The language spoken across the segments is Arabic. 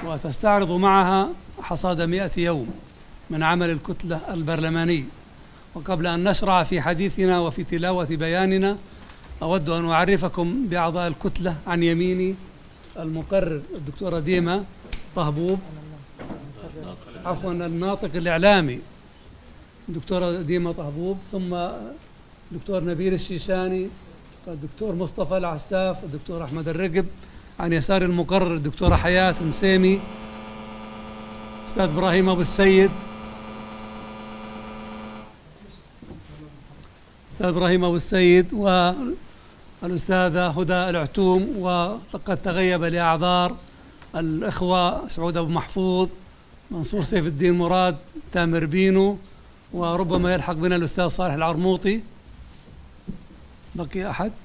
وتستعرض معها حصاد 100 يوم من عمل الكتلة البرلماني. وقبل أن نشرع في حديثنا وفي تلاوة بياننا، أود أن أعرفكم بأعضاء الكتلة. عن يميني المقرر الدكتورة ديما طهبوب، عفوا الناطق الإعلامي الدكتورة ديما طهبوب، ثم الدكتور نبيل الشيشاني، الدكتور مصطفى العساف، الدكتور أحمد الرقب. عن يسار المقرر الدكتورة حياة مسيمي، أستاذ إبراهيم أبو السيد، أستاذ إبراهيم أبو السيد، والأستاذة هدى العتوم. وقد تغيب لأعذار الإخوة سعود أبو محفوظ، منصور سيف الدين مراد، تامر بينو، وربما يلحق بنا الأستاذ صالح العرموطي. بقي أحد؟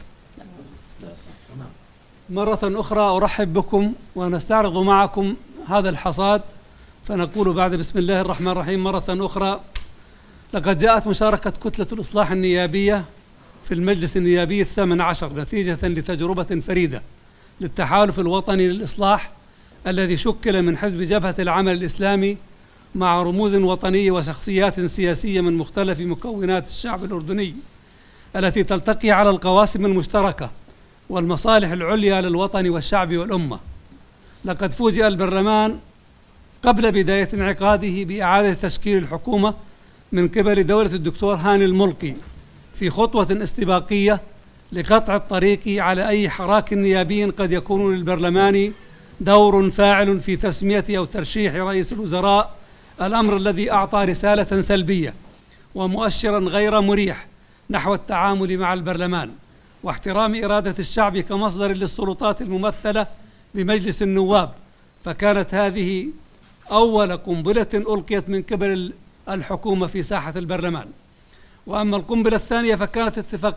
مرة أخرى أرحب بكم ونستعرض معكم هذا الحصاد، فنقول بعد بسم الله الرحمن الرحيم مرة أخرى: لقد جاءت مشاركة كتلة الإصلاح النيابية في المجلس النيابي 18 نتيجة لتجربة فريدة للتحالف الوطني للإصلاح الذي شكل من حزب جبهة العمل الإسلامي مع رموز وطنية وشخصيات سياسية من مختلف مكونات الشعب الأردني، التي تلتقي على القواسم المشتركة والمصالح العليا للوطن والشعب والأمة. لقد فوجئ البرلمان قبل بداية انعقاده بإعادة تشكيل الحكومة من قبل دولة الدكتور هاني الملقي في خطوة استباقية لقطع الطريق على أي حراك نيابي قد يكون للبرلمان دور فاعل في تسمية أو ترشيح رئيس الوزراء، الأمر الذي أعطى رسالة سلبية ومؤشرا غير مريح نحو التعامل مع البرلمان واحترام إرادة الشعب كمصدر للسلطات الممثلة بمجلس النواب. فكانت هذه أول قنبلة ألقيت من قبل الحكومة في ساحة البرلمان. وأما القنبلة الثانية فكانت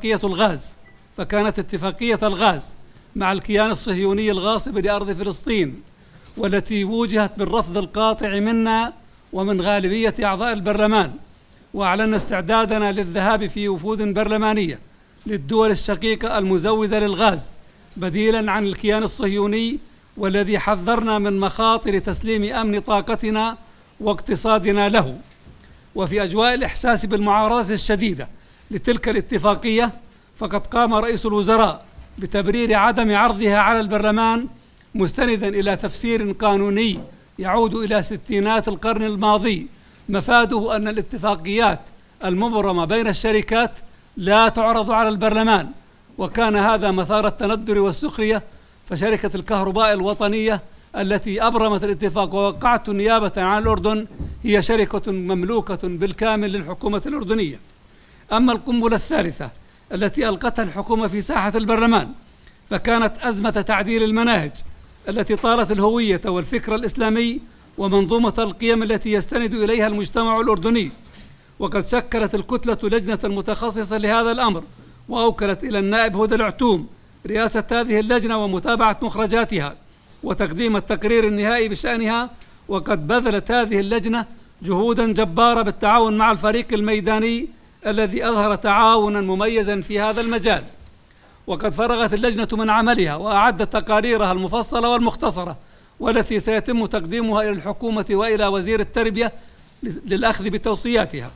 اتفاقية الغاز مع الكيان الصهيوني الغاصب لأرض فلسطين، والتي وجهت بالرفض القاطع منا ومن غالبية أعضاء البرلمان. وأعلنا استعدادنا للذهاب في وفود برلمانية للدول الشقيقة المزودة للغاز بديلا عن الكيان الصهيوني، والذي حذرنا من مخاطر تسليم أمن طاقتنا واقتصادنا له. وفي أجواء الإحساس بالمعارضة الشديدة لتلك الاتفاقية، فقد قام رئيس الوزراء بتبرير عدم عرضها على البرلمان مستندا إلى تفسير قانوني يعود إلى ستينات القرن الماضي، مفاده أن الاتفاقيات المبرمة بين الشركات لا تعرض على البرلمان. وكان هذا مثار التندر والسخرية، فشركة الكهرباء الوطنية التي أبرمت الاتفاق ووقعته نيابة عن الأردن هي شركة مملوكة بالكامل للحكومة الأردنية. أما القنبلة الثالثة التي ألقتها الحكومة في ساحة البرلمان فكانت أزمة تعديل المناهج التي طالت الهوية والفكر الإسلامي ومنظومة القيم التي يستند إليها المجتمع الأردني. وقد شكلت الكتلة لجنة متخصصة لهذا الأمر، وأوكلت إلى النائب هدى العتوم رئاسة هذه اللجنة ومتابعة مخرجاتها وتقديم التقرير النهائي بشأنها. وقد بذلت هذه اللجنة جهودا جبارة بالتعاون مع الفريق الميداني الذي أظهر تعاونا مميزا في هذا المجال. وقد فرغت اللجنة من عملها وأعدت تقاريرها المفصلة والمختصرة، والتي سيتم تقديمها إلى الحكومة وإلى وزير التربية للأخذ بتوصياتها.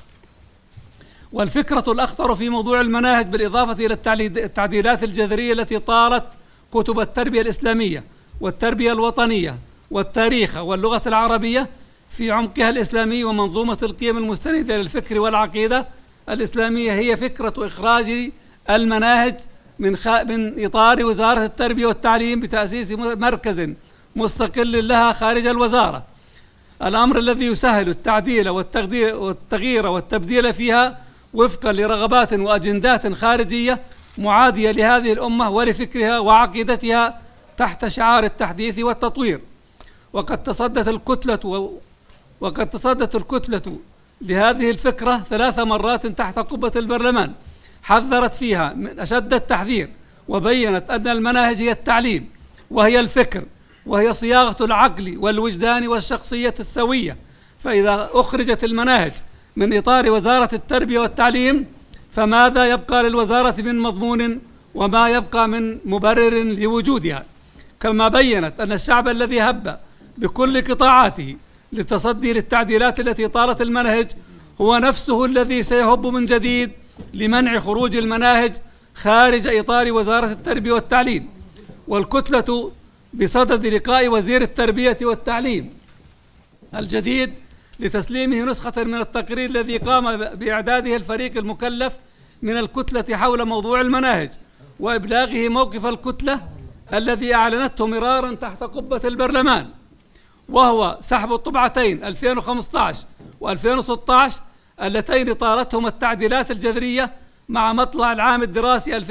والفكرة الأخطر في موضوع المناهج بالإضافة إلى التعديلات الجذرية التي طالت كتب التربية الإسلامية والتربية الوطنية والتاريخ واللغة العربية في عمقها الإسلامي ومنظومة القيم المستندة للفكر والعقيدة الإسلامية، هي فكرة إخراج المناهج من إطار وزارة التربية والتعليم بتأسيس مركز مستقل لها خارج الوزارة، الأمر الذي يسهل التعديل والتغيير والتبديل فيها وفقا لرغبات وأجندات خارجية معادية لهذه الأمة ولفكرها وعقيدتها تحت شعار التحديث والتطوير. وقد تصدت الكتلة لهذه الفكرة 3 مرات تحت قبة البرلمان، حذرت فيها من أشد التحذير، وبينت أن المناهج هي التعليم وهي الفكر وهي صياغة العقل والوجدان والشخصية السوية. فإذا أخرجت المناهج من إطار وزارة التربية والتعليم فماذا يبقى للوزارة من مضمون وما يبقى من مبرر لوجودها؟ كما بينت أن الشعب الذي هب بكل قطاعاته للتصدي للتعديلات التي طالت المنهج هو نفسه الذي سيهب من جديد لمنع خروج المناهج خارج إطار وزارة التربية والتعليم. والكتلة بصدد لقاء وزير التربية والتعليم الجديد لتسليمه نسخة من التقرير الذي قام بإعداده الفريق المكلف من الكتلة حول موضوع المناهج، وإبلاغه موقف الكتلة الذي أعلنته مرارا تحت قبة البرلمان، وهو سحب الطبعتين 2015 و2016 اللتين طالتهما التعديلات الجذرية مع مطلع العام الدراسي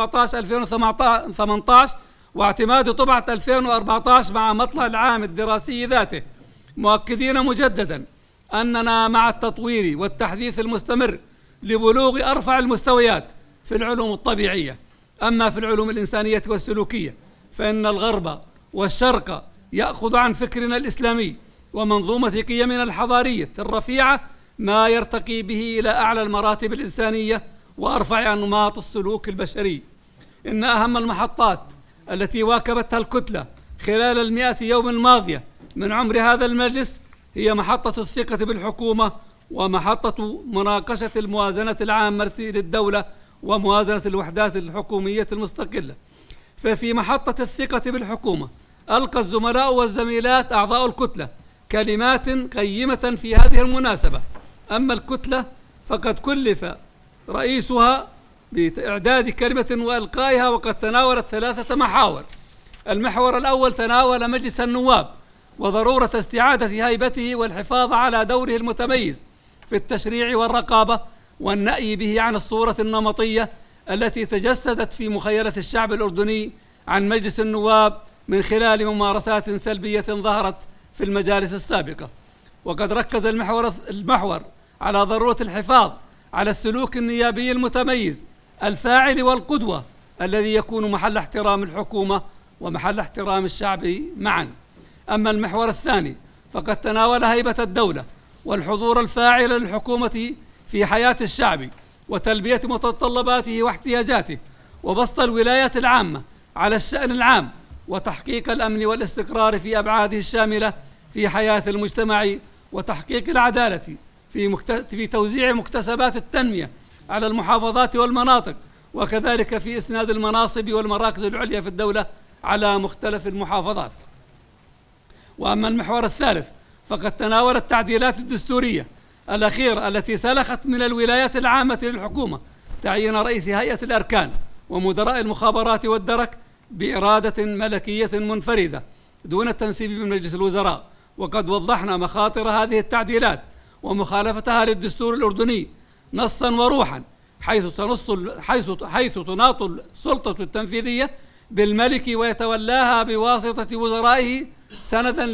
2017-2018، واعتماد طبعة 2014 مع مطلع العام الدراسي ذاته، مؤكدين مجددا أننا مع التطوير والتحديث المستمر لبلوغ أرفع المستويات في العلوم الطبيعية. أما في العلوم الإنسانية والسلوكية فإن الغرب والشرق يأخذ عن فكرنا الإسلامي ومنظومة قيمنا الحضارية الرفيعة ما يرتقي به إلى أعلى المراتب الإنسانية وأرفع أنماط السلوك البشري. إن أهم المحطات التي واكبتها الكتلة خلال 100 يوم الماضية من عمر هذا المجلس هي محطة الثقة بالحكومة، ومحطة مناقشة الموازنة العامة للدولة وموازنة الوحدات الحكومية المستقلة. ففي محطة الثقة بالحكومة ألقى الزملاء والزميلات أعضاء الكتلة كلمات قيمة في هذه المناسبة. أما الكتلة فقد كلف رئيسها بإعداد كلمة وإلقائها، وقد تناولت 3 محاور. المحور الأول تناول مجلس النواب وضرورة استعادة هيبته والحفاظ على دوره المتميز في التشريع والرقابة والنأي به عن الصورة النمطية التي تجسدت في مخيلة الشعب الأردني عن مجلس النواب من خلال ممارسات سلبية ظهرت في المجالس السابقة. وقد ركز المحور على ضرورة الحفاظ على السلوك النيابي المتميز الفاعل والقدوة الذي يكون محل احترام الحكومة ومحل احترام الشعب معا. أما المحور الثاني فقد تناول هيبة الدولة والحضور الفاعل للحكومة في حياة الشعب وتلبية متطلباته واحتياجاته وبسط الولاية العامة على الشأن العام وتحقيق الأمن والاستقرار في أبعاده الشاملة في حياة المجتمع وتحقيق العدالة في توزيع مكتسبات التنمية على المحافظات والمناطق، وكذلك في إسناد المناصب والمراكز العليا في الدولة على مختلف المحافظات. وأما المحور الثالث فقد تناول التعديلات الدستورية الأخيرة التي سلخت من الولايات العامة للحكومة تعيين رئيس هيئة الأركان ومدراء المخابرات والدرك بإرادة ملكية منفردة دون التنسيب من مجلس الوزراء. وقد وضحنا مخاطر هذه التعديلات ومخالفتها للدستور الأردني نصا وروحا، حيث تناط السلطة التنفيذية بالملك ويتولاها بواسطة وزرائه سندا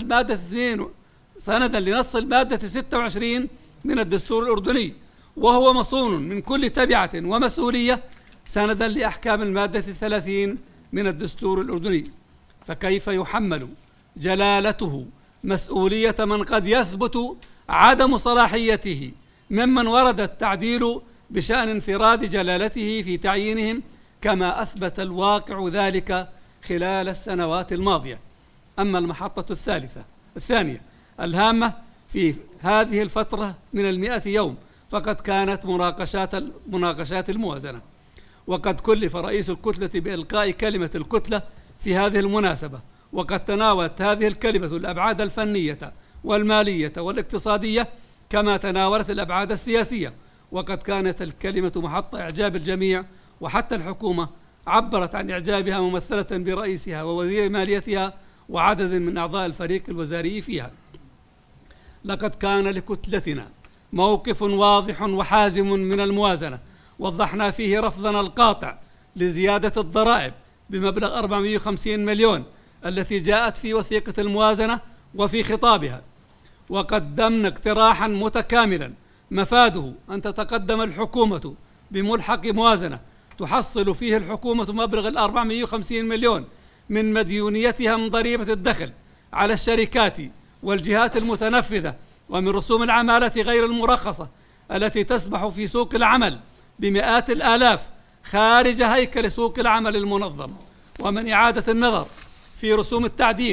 لنص المادة 26 من الدستور الأردني، وهو مصون من كل تبعة ومسؤولية سندا لأحكام المادة 30 من الدستور الأردني. فكيف يحمل جلالته مسؤولية من قد يثبت عدم صلاحيته ممن ورد التعديل بشأن انفراد جلالته في تعيينهم كما أثبت الواقع ذلك خلال السنوات الماضية؟ أما المحطة الثانية الهامة في هذه الفترة من 100 يوم فقد كانت مناقشات الموازنة، وقد كلف رئيس الكتلة بإلقاء كلمة الكتلة في هذه المناسبة، وقد تناولت هذه الكلمة الأبعاد الفنية والمالية والاقتصادية كما تناولت الأبعاد السياسية. وقد كانت الكلمة محط إعجاب الجميع، وحتى الحكومة عبرت عن إعجابها ممثلة برئيسها ووزير ماليتها وعدد من أعضاء الفريق الوزاري فيها. لقد كان لكتلتنا موقف واضح وحازم من الموازنة، وضحنا فيه رفضنا القاطع لزيادة الضرائب بمبلغ 450 مليون التي جاءت في وثيقة الموازنة وفي خطابها، وقدمنا اقتراحا متكاملا مفاده أن تتقدم الحكومة بملحق موازنة تحصل فيه الحكومة مبلغ 450 مليون من مديونيتها من ضريبة الدخل على الشركات والجهات المتنفذة ومن رسوم العمالة غير المرخصة التي تسبح في سوق العمل بمئات الآلاف خارج هيكل سوق العمل المنظم، ومن إعادة النظر في رسوم التعدين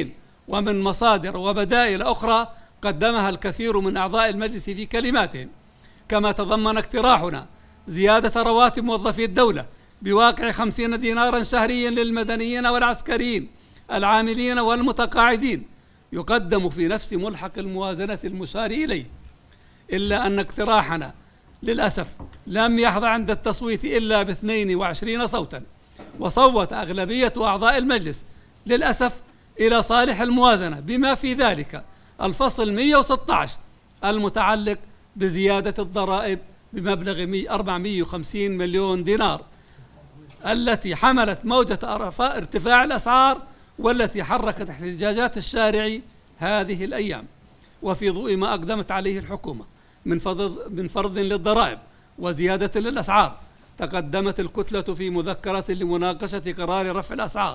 ومن مصادر وبدائل أخرى قدمها الكثير من أعضاء المجلس في كلماتهم، كما تضمن اقتراحنا زيادة رواتب موظفي الدولة بواقع 50 دينارا شهريا للمدنيين والعسكريين العاملين والمتقاعدين، يقدم في نفس ملحق الموازنة المشار إليه. إلا أن اقتراحنا للأسف لم يحظى عند التصويت إلا ب22 صوتا، وصوت أغلبية أعضاء المجلس للأسف إلى صالح الموازنة، بما في ذلك الفصل 116 المتعلق بزيادة الضرائب بمبلغ 450 مليون دينار، التي حملت موجة ارتفاع الأسعار والتي حركت احتجاجات الشارع هذه الأيام. وفي ضوء ما أقدمت عليه الحكومة من فرض للضرائب وزيادة للأسعار، تقدمت الكتلة في مذكرة لمناقشة قرار رفع الأسعار.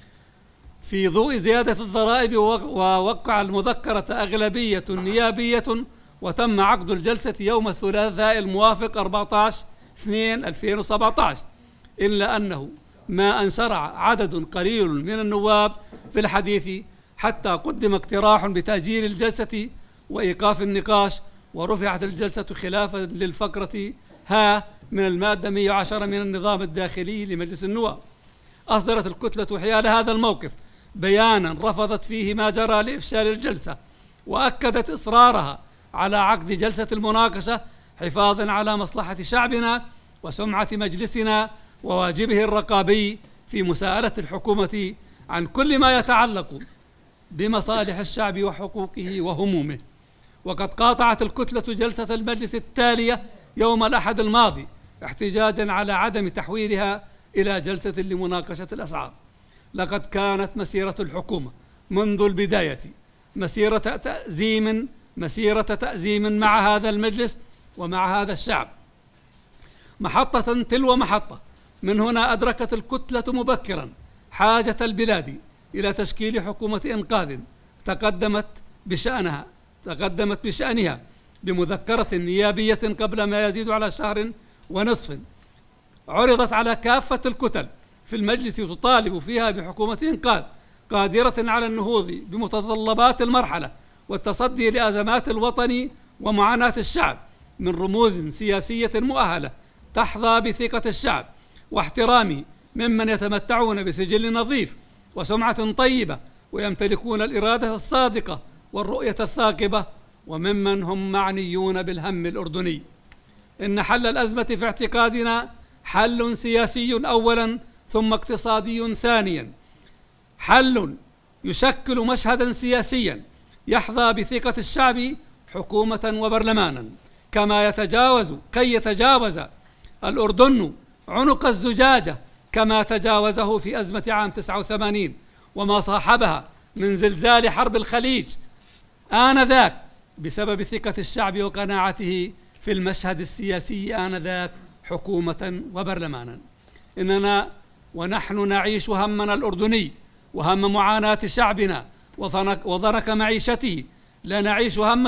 في ضوء زيادة الضرائب ووقع المذكرة أغلبية نيابية، وتم عقد الجلسة يوم الثلاثاء الموافق 14/2/2017، إلا أنه ما انشرع عدد قليل من النواب في الحديث حتى قدم اقتراح بتأجيل الجلسة وإيقاف النقاش، ورفعت الجلسة خلافا للفقرة ها من المادة 110 من النظام الداخلي لمجلس النواب. أصدرت الكتلة حيال هذا الموقف بيانا رفضت فيه ما جرى لإفشال الجلسة، وأكدت إصرارها على عقد جلسة المناقشة حفاظا على مصلحة شعبنا وسمعة مجلسنا وواجبه الرقابي في مساءلة الحكومة عن كل ما يتعلق بمصالح الشعب وحقوقه وهمومه. وقد قاطعت الكتلة جلسة المجلس التالية يوم الأحد الماضي احتجاجا على عدم تحويلها إلى جلسة لمناقشة الأسعار. لقد كانت مسيرة الحكومة منذ البداية مسيرة تأزيم مع هذا المجلس ومع هذا الشعب، محطة تلو محطة. من هنا أدركت الكتلة مبكرا حاجة البلاد إلى تشكيل حكومة إنقاذ تقدمت بشأنها بمذكرة نيابية قبل ما يزيد على شهر ونصف، عرضت على كافة الكتل في المجلس تطالب فيها بحكومة إنقاذ قادرة على النهوض بمتطلبات المرحلة والتصدي لأزمات الوطن ومعاناة الشعب، من رموز سياسية مؤهلة تحظى بثقة الشعب واحترامه، ممن يتمتعون بسجل نظيف وسمعة طيبة ويمتلكون الإرادة الصادقة والرؤية الثاقبة، وممن هم معنيون بالهم الأردني. إن حل الأزمة في اعتقادنا حل سياسي أولا ثم اقتصادي ثانيا، حل يشكل مشهدا سياسيا يحظى بثقة الشعب حكومة وبرلمانا، كي يتجاوز الأردن عنق الزجاجة كما تجاوزه في أزمة عام 89 وما صاحبها من زلزال حرب الخليج آنذاك، بسبب ثقة الشعب وقناعته في المشهد السياسي آنذاك حكومة وبرلمانا. إننا ونحن نعيش همنا الأردني وهم معاناة شعبنا وضنك معيشته، لا نعيش هم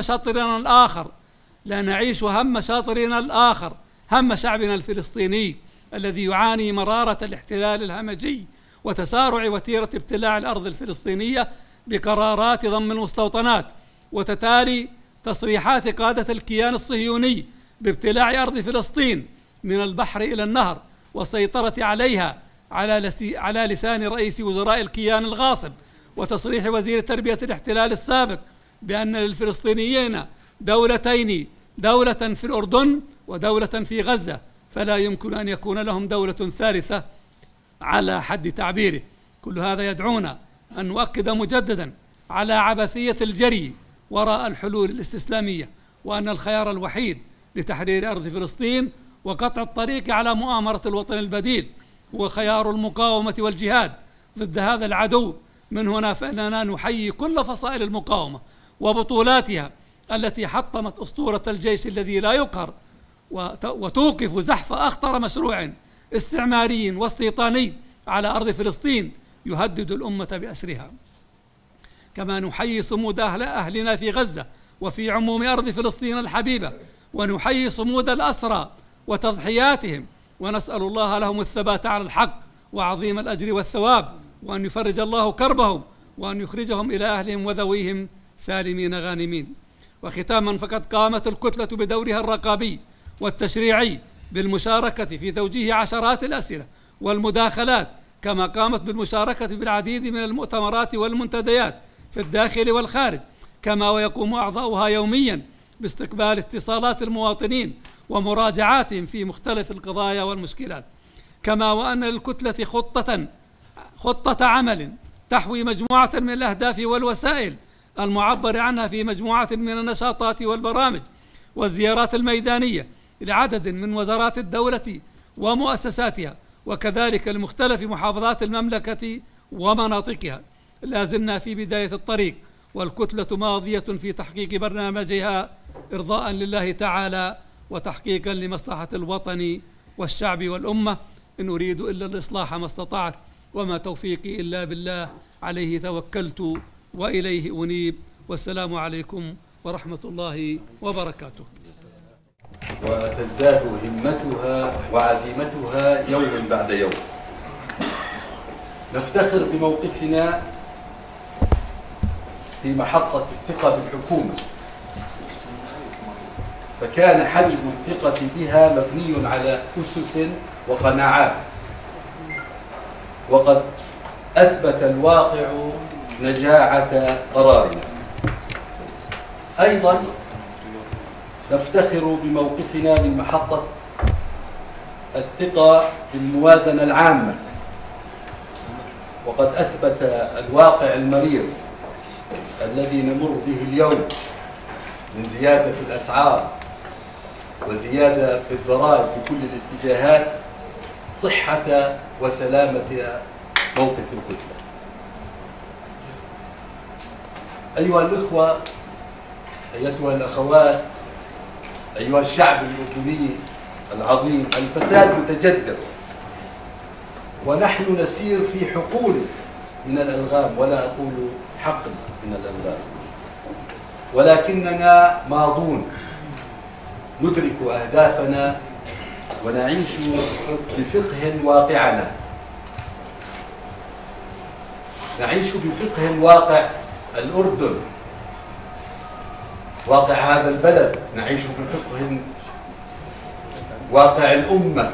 شاطرنا الآخر، هم شعبنا الفلسطيني الذي يعاني مرارة الاحتلال الهمجي وتسارع وتيرة ابتلاع الأرض الفلسطينية بقرارات ضم المستوطنات وتتالي تصريحات قادة الكيان الصهيوني بابتلاع أرض فلسطين من البحر إلى النهر والسيطرة عليها على لسان رئيس وزراء الكيان الغاصب، وتصريح وزير تربية الاحتلال السابق بأن للفلسطينيين دولتين، دولة في الأردن ودولة في غزة، فلا يمكن أن يكون لهم دولة ثالثة على حد تعبيره. كل هذا يدعونا أن نؤكد مجددا على عبثية الجري وراء الحلول الاستسلامية، وأن الخيار الوحيد لتحرير أرض فلسطين وقطع الطريق على مؤامرة الوطن البديل هو خيار المقاومة والجهاد ضد هذا العدو. من هنا فإننا نحيي كل فصائل المقاومة وبطولاتها التي حطمت أسطورة الجيش الذي لا يقهر وتوقف زحف أخطر مشروع استعماري واستيطاني على أرض فلسطين يهدد الأمة بأسرها. كما نحيي صمود أهلنا في غزة وفي عموم أرض فلسطين الحبيبة، ونحيي صمود الأسرى وتضحياتهم، ونسأل الله لهم الثبات على الحق وعظيم الأجر والثواب، وأن يفرج الله كربهم وأن يخرجهم إلى أهلهم وذويهم سالمين غانمين. وختاما، فقد قامت الكتلة بدورها الرقابي والتشريعي بالمشاركة في توجيه عشرات الأسئلة والمداخلات، كما قامت بالمشاركة بالعديد من المؤتمرات والمنتديات في الداخل والخارج، كما ويقوم أعضاؤها يوميا باستقبال اتصالات المواطنين ومراجعاتهم في مختلف القضايا والمشكلات. كما وأن للكتلة خطة عمل تحوي مجموعة من الأهداف والوسائل المعبر عنها في مجموعة من النشاطات والبرامج والزيارات الميدانية لعدد من وزارات الدولة ومؤسساتها، وكذلك لمختلف محافظات المملكة ومناطقها. لا زلنا في بداية الطريق، والكتلة ماضية في تحقيق برنامجها إرضاء لله تعالى وتحقيقا لمصلحة الوطن والشعب والأمة. إن أريد إلا الإصلاح ما استطعت، وما توفيقي إلا بالله، عليه توكلت وإليه أنيب. والسلام عليكم ورحمة الله وبركاته. وتزداد همتها وعزيمتها يوما بعد يوم. نفتخر بموقفنا في محطة الثقة بالحكومة، فكان حجم الثقة بها مبني على أسس وقناعات، وقد أثبت الواقع نجاعة قرارنا. أيضا نفتخر بموقفنا من محطة الثقة بالموازنة العامة، وقد أثبت الواقع المرير الذي نمر به اليوم من زيادة في الأسعار وزيادة في الضرائب في كل الاتجاهات صحة وسلامة موقف الكتلة. أيها الإخوة، أيتها الأخوات، أيها الشعب الأردني العظيم، الفساد متجدد، ونحن نسير في حقول من الألغام، ولا أقول حقل من الألغام، ولكننا ماضون ندرك أهدافنا ونعيش بفقه واقعنا، نعيش بفقه واقع الأردن، واقع هذا البلد، نعيش بفقه واقع الأمة،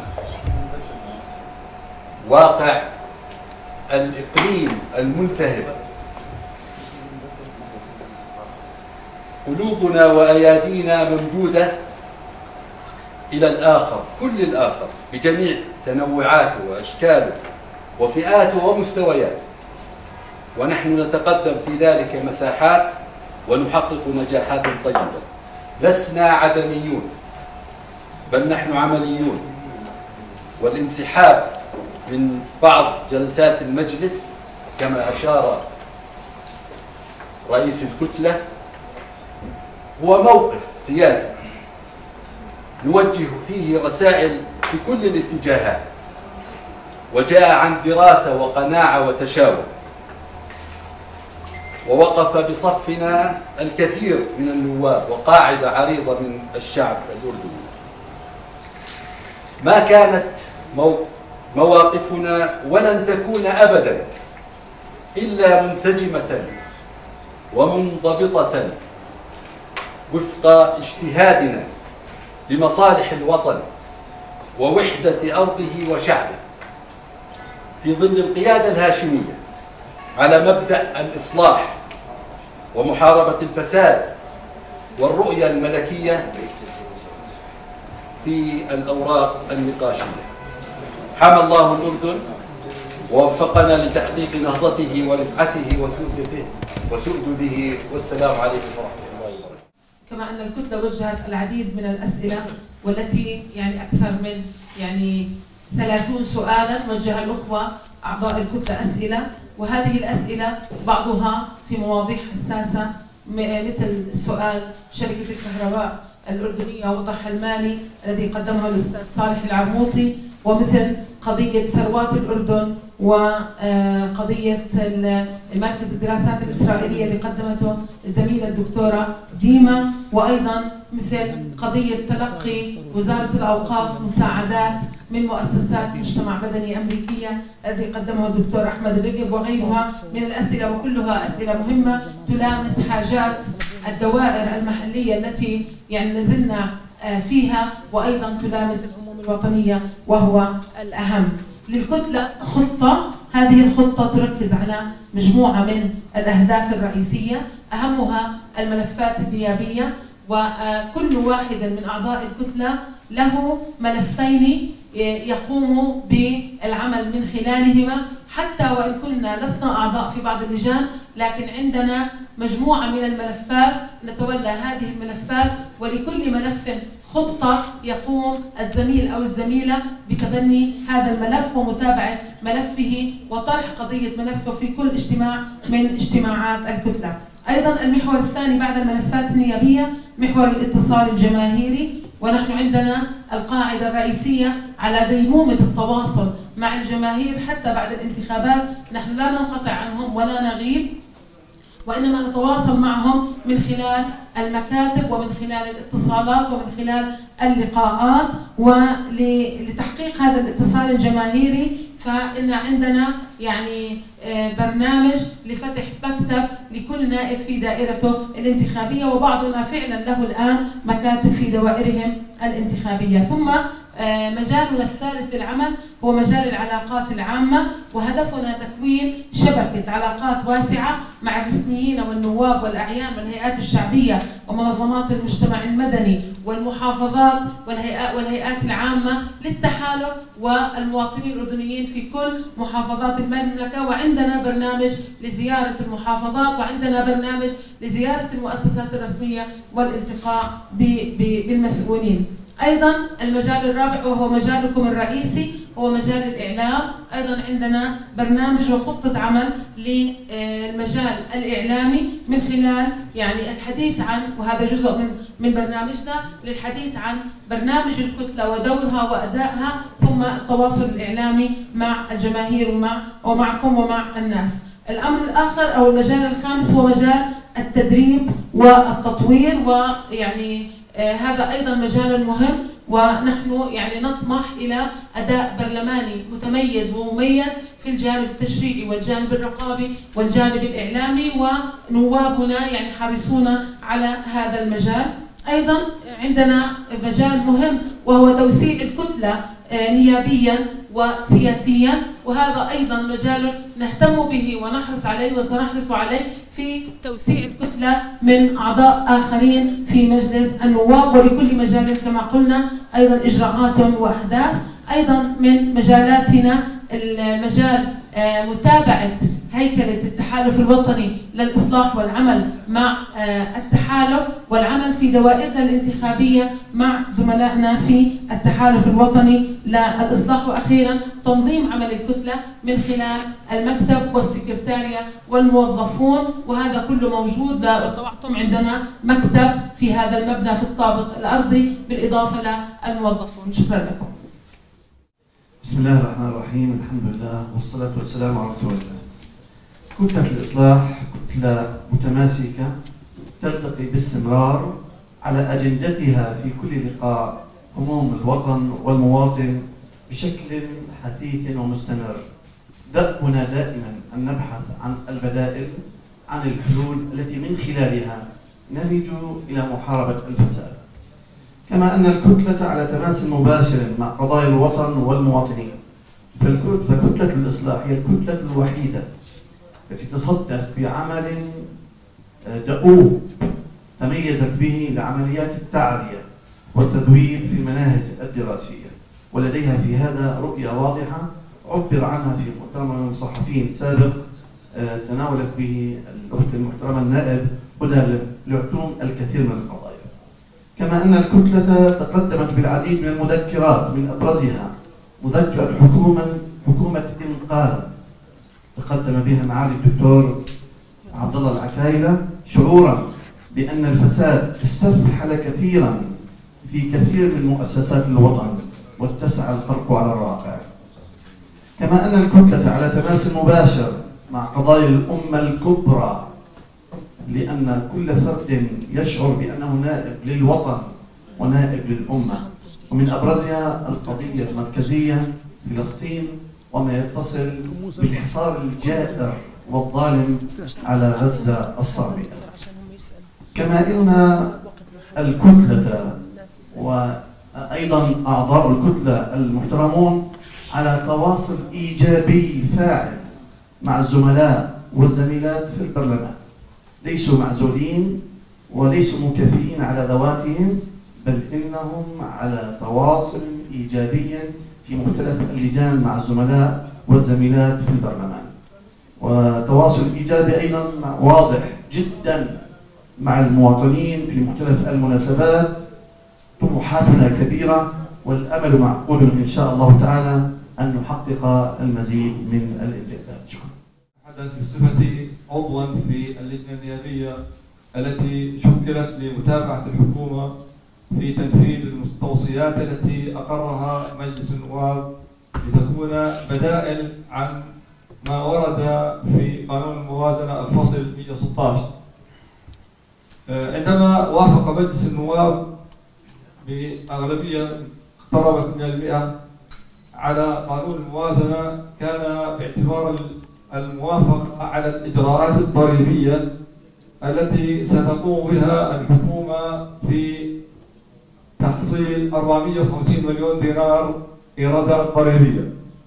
واقع الإقليم الملتهب. قلوبنا وأيادينا ممدودة إلى الآخر، كل الآخر بجميع تنوعاته وأشكاله وفئاته ومستوياته، ونحن نتقدم في ذلك مساحات ونحقق نجاحات طيبة. لسنا عدميون، بل نحن عمليون، والانسحاب من بعض جلسات المجلس كما أشار رئيس الكتلة هو موقف سياسي نوجه فيه رسائل في كل الاتجاهات، وجاء عن دراسة وقناعة وتشاور، ووقف بصفنا الكثير من النواب وقاعدة عريضة من الشعب الأردني. ما كانت مواقفنا ولن تكون أبدا إلا منسجمة ومنضبطة وفق اجتهادنا لمصالح الوطن ووحدة أرضه وشعبه في ظل القيادة الهاشمية على مبدأ الإصلاح ومحاربة الفساد والرؤية الملكية في الأوراق النقاشية. حمى الله الأردن ووفقنا لتحقيق نهضته ورفعته وسؤدده. والسلام عليكم ورحمة الله وبركاته. كما أن الكتلة وجهت العديد من الأسئلة، والتي أكثر من 30 سؤالا وجه الأخوة أعضاء الكتلة أسئلة، وهذه الأسئلة بعضها في مواضيع حساسة مثل سؤال شركة الكهرباء الأردنية ووضعها المالي الذي قدمه الأستاذ صالح العرموطي، ومثل قضية ثروات الأردن وقضية مركز الدراسات الإسرائيلية اللي قدمته الزميلة الدكتورة ديما، وأيضا مثل قضية تلقي وزارة الأوقاف مساعدات من مؤسسات مجتمع مدني أمريكية الذي قدمه الدكتور أحمد الرقب، وغيرها من الأسئلة، وكلها أسئلة مهمة تلامس حاجات الدوائر المحلية التي يعني نزلنا فيها، وأيضا تلامس الأمم الوطنية وهو الأهم. للكتلة خطة، هذه الخطة تركز على مجموعة من الأهداف الرئيسية، أهمها الملفات النيابية، وكل واحد من أعضاء الكتلة له ملفين يقوم بالعمل من خلالهما، حتى وإن كنا لسنا أعضاء في بعض اللجان، لكن عندنا مجموعة من الملفات نتولى هذه الملفات، ولكل ملف خطة يقوم الزميل أو الزميلة بتبني هذا الملف ومتابعة ملفه وطرح قضية ملفه في كل اجتماع من اجتماعات الكتلة. أيضا المحور الثاني بعد الملفات النيابية محور الاتصال الجماهيري، ونحن عندنا القاعدة الرئيسية على ديمومة التواصل مع الجماهير حتى بعد الانتخابات. نحن لا ننقطع عنهم ولا نغيب، وإنما نتواصل معهم من خلال المكاتب ومن خلال الاتصالات ومن خلال اللقاءات. ولتحقيق هذا الاتصال الجماهيري فإن عندنا يعني برنامج لفتح مكتب لكل نائب في دائرته الانتخابية، وبعضنا فعلا له الآن مكاتب في دوائرهم الانتخابية. ثم مجالنا الثالث للعمل هو مجال العلاقات العامة، وهدفنا تكوين شبكة علاقات واسعة مع الرسميين والنواب والأعيان والهيئات الشعبية ومنظمات المجتمع المدني والمحافظات والهيئات العامة للتحالف والمواطنين الأردنيين في كل محافظات المملكة. وعندنا برنامج لزيارة المحافظات، وعندنا برنامج لزيارة المؤسسات الرسمية والالتقاء بالمسؤولين. أيضا المجال الرابع وهو مجالكم الرئيسي هو مجال الإعلام، أيضا عندنا برنامج وخطة عمل للمجال الإعلامي من خلال يعني الحديث عن، وهذا جزء من برنامجنا للحديث عن برنامج الكتلة ودورها وأدائها، ثم التواصل الإعلامي مع الجماهير ومعكم ومع الناس. الأمر الآخر أو المجال الخامس هو مجال التدريب والتطوير، ويعني هذا أيضا مجال مهم، ونحن يعني نطمح إلى أداء برلماني متميز ومميز في الجانب التشريعي والجانب الرقابي والجانب الإعلامي، ونوابنا يعني حريصون على هذا المجال. أيضا عندنا مجال مهم وهو توسيع الكتلة نيابيا وسياسيا، وهذا أيضا مجال نهتم به ونحرص عليه وسنحرص عليه في توسيع الكتلة من أعضاء آخرين في مجلس النواب، ولكل مجال كما قلنا أيضا إجراءات وأهداف. أيضا من مجالاتنا المجال متابعة هيكلة التحالف الوطني للإصلاح والعمل مع التحالف والعمل في دوائرنا الانتخابية مع زملائنا في التحالف الوطني للإصلاح. وأخيرا تنظيم عمل الكتلة من خلال المكتب والسكرتارية والموظفون، وهذا كله موجود. لو طبعتم عندنا مكتب في هذا المبنى في الطابق الأرضي بالإضافة للموظفون. شكرا لكم. بسم الله الرحمن الرحيم، الحمد لله والصلاة والسلام على رسول الله. كتلة الإصلاح كتلة متماسكة تلتقي باستمرار على أجندتها في كل لقاء هموم الوطن والمواطن بشكل حثيث ومستمر. دأبنا دائما أن نبحث عن البدائل، عن الحلول التي من خلالها نلج إلى محاربة الفساد. كما أن الكتلة على تماس مباشر مع قضايا الوطن والمواطنين، فكتلة الإصلاح هي الكتلة الوحيدة التي تصدت بعمل دؤوب تميزت به لعمليات التعرية والتدوير في المناهج الدراسية، ولديها في هذا رؤية واضحة عبر عنها في مؤتمر الصحفيين السابق تناولت به الأخت المحترمة النائب هدى العتوم الكثير من القضايا. كما أن الكتلة تقدمت بالعديد من المذكرات، من أبرزها مذكرة حكومة إنقاذ تقدم بها معالي الدكتور عبد الله العكايلة، شعورا بأن الفساد استفحل كثيرا في كثير من مؤسسات الوطن واتسع الخرق على الواقع. كما أن الكتلة على تماس مباشر مع قضايا الأمة الكبرى، لأن كل فرد يشعر بأنه نائب للوطن ونائب للأمة، ومن أبرزها القضية المركزية فلسطين وما يتصل بالحصار الجائر والظالم على غزة الصامتة. كما أن الكتلة وأيضا أعضاء الكتلة المحترمون على تواصل إيجابي فاعل مع الزملاء والزميلات في البرلمان، ليسوا معزولين وليسوا مكافئين على ذواتهم، بل إنهم على تواصل إيجابي في مختلف اللجان مع الزملاء والزميلات في البرلمان. وتواصل إيجابي أيضا واضح جدا مع المواطنين في مختلف المناسبات. طموحاتنا كبيرة والأمل معقول إن شاء الله تعالى أن نحقق المزيد من الإنجازات. شكرا. حدث بصفتي عضوا في اللجنة النيابية التي شكلت لمتابعة الحكومة في تنفيذ التوصيات التي أقرها مجلس النواب لتكون بدائل عن ما ورد في قانون الموازنة الفصل 116. عندما وافق مجلس النواب بأغلبية اقتربت من 100 على قانون الموازنة، كان باعتبار الموافقة على الإجراءات الضريبية التي ستقوم بها الحكومة في تحصيل 450 مليون دينار إيرادات ضريبية.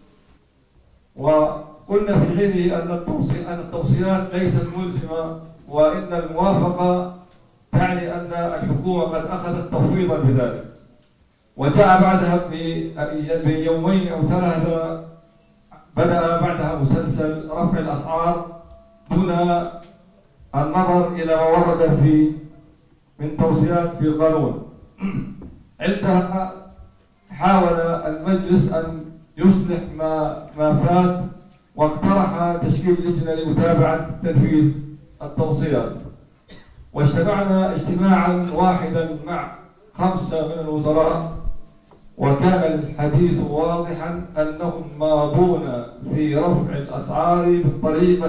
وقلنا في حينه أن التوصيات ليست ملزمة، وإن الموافقة تعني أن الحكومة قد أخذت تفويضا بذلك. وجاء بعدها بيومين أو 3 بدأ بعدها مسلسل رفع الأسعار دون النظر إلى ما ورد من توصيات في القانون. عندها حاول المجلس أن يصلح ما فات، واقترح تشكيل لجنة لمتابعة تنفيذ التوصيات. واجتمعنا اجتماعا واحدا مع 5 من الوزراء، وكان الحديث واضحا أنهم ماضون في رفع الأسعار بالطريقة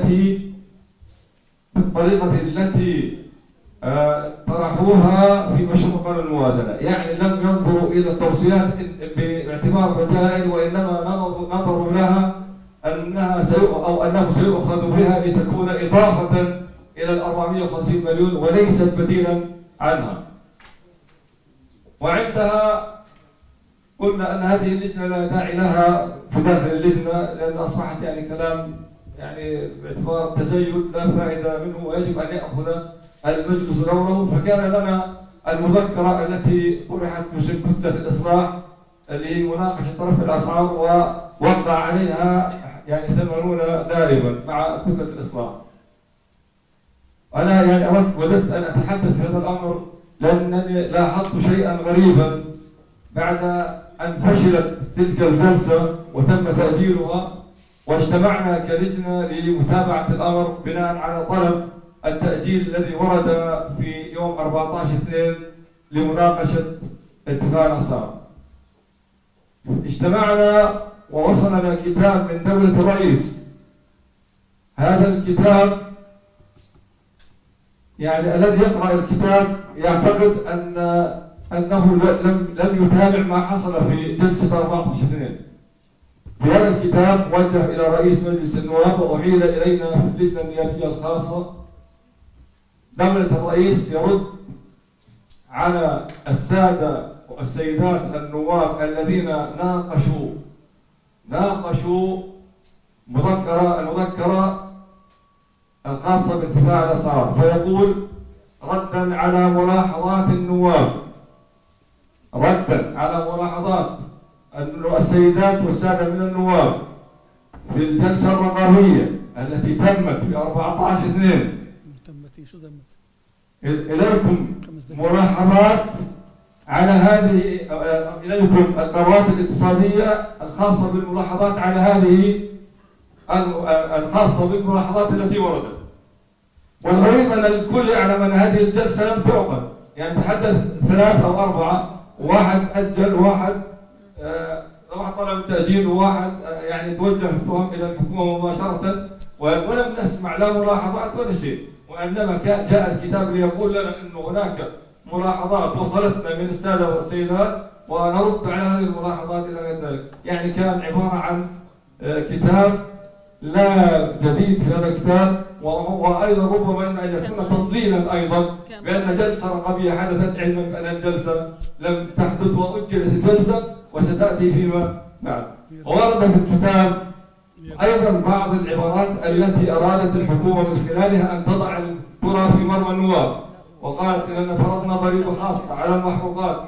التي طرحوها في مشروع قانون الموازنة. يعني لم ينظروا إلى التوصيات باعتبار بدائل، وإنما نظروا لها أنه سيؤخذ بها لتكون إضافة إلى 450 مليون وليست بديلا عنها. وعندها قلنا أن هذه اللجنة لا داعي لها في داخل اللجنة، لأن أصبحت يعني كلام يعني باعتبار تزيد لا فائدة منه، ويجب أن يأخذ المجلس دوره. فكان لنا المذكرة التي طرحت باسم كتلة الإصلاح اللي هي مناقشة رفع الأسعار، ووقع عليها يعني 80 نائبا مع كتلة الإصلاح. أنا يعني وددت أن أتحدث في هذا الأمر، لأنني لاحظت شيئا غريبا بعد أن فشلت تلك الجلسة وتم تأجيلها، واجتمعنا كلجنة لمتابعة الأمر بناء على طلب التأجيل الذي ورد في يوم 14/2 لمناقشة اتفاق الأسعار. اجتمعنا ووصلنا كتاب من دولة الرئيس. هذا الكتاب يعني الذي يقرأ الكتاب يعتقد أنه لم يتابع ما حصل في جلسة 14/2. في هذا الكتاب وجه إلى رئيس مجلس النواب وأحيل إلينا في اللجنة النيابية الخاصة. دولة الرئيس يرد على السادة والسيدات النواب الذين ناقشوا المذكرة الخاصة بارتفاع الأسعار، فيقول ردا على ملاحظات النواب، ردا على ملاحظات السيدات والسادة من النواب في الجلسة الرقابية التي تمت في 14/2، إليكم ملاحظات على هذه، إليكم القرارات الاقتصادية الخاصة بالملاحظات على هذه الخاصة بالملاحظات التي وردت. والغريب أن الكل يعلم أن هذه الجلسة لم تعقد، يعني تحدث 3 أو 4، واحد أجل، واحد راح طلب تأجيل واحد يعني توجه التهم إلى الحكومة مباشرة ولم نسمع لا ملاحظات ولا شيء، وإنما جاء الكتاب ليقول لنا أنه هناك ملاحظات وصلتنا من السادة والسيدات ونرد على هذه الملاحظات إلى غير ذلك. يعني كان عبارة عن كتاب لا جديد في هذا الكتاب، وأيضا ربما أن يكون تضليلا أيضا بأن جلسة رقابية حدثت علما بأن الجلسة لم تحدث وأجلت الجلسة وستأتي فيما بعد. وورد في الكتاب أيضا بعض العبارات التي أرادت الحكومة من خلالها أن تضع الكرة في مرمى النواب، وقالت أننا فرضنا ضريبة خاصة على المحروقات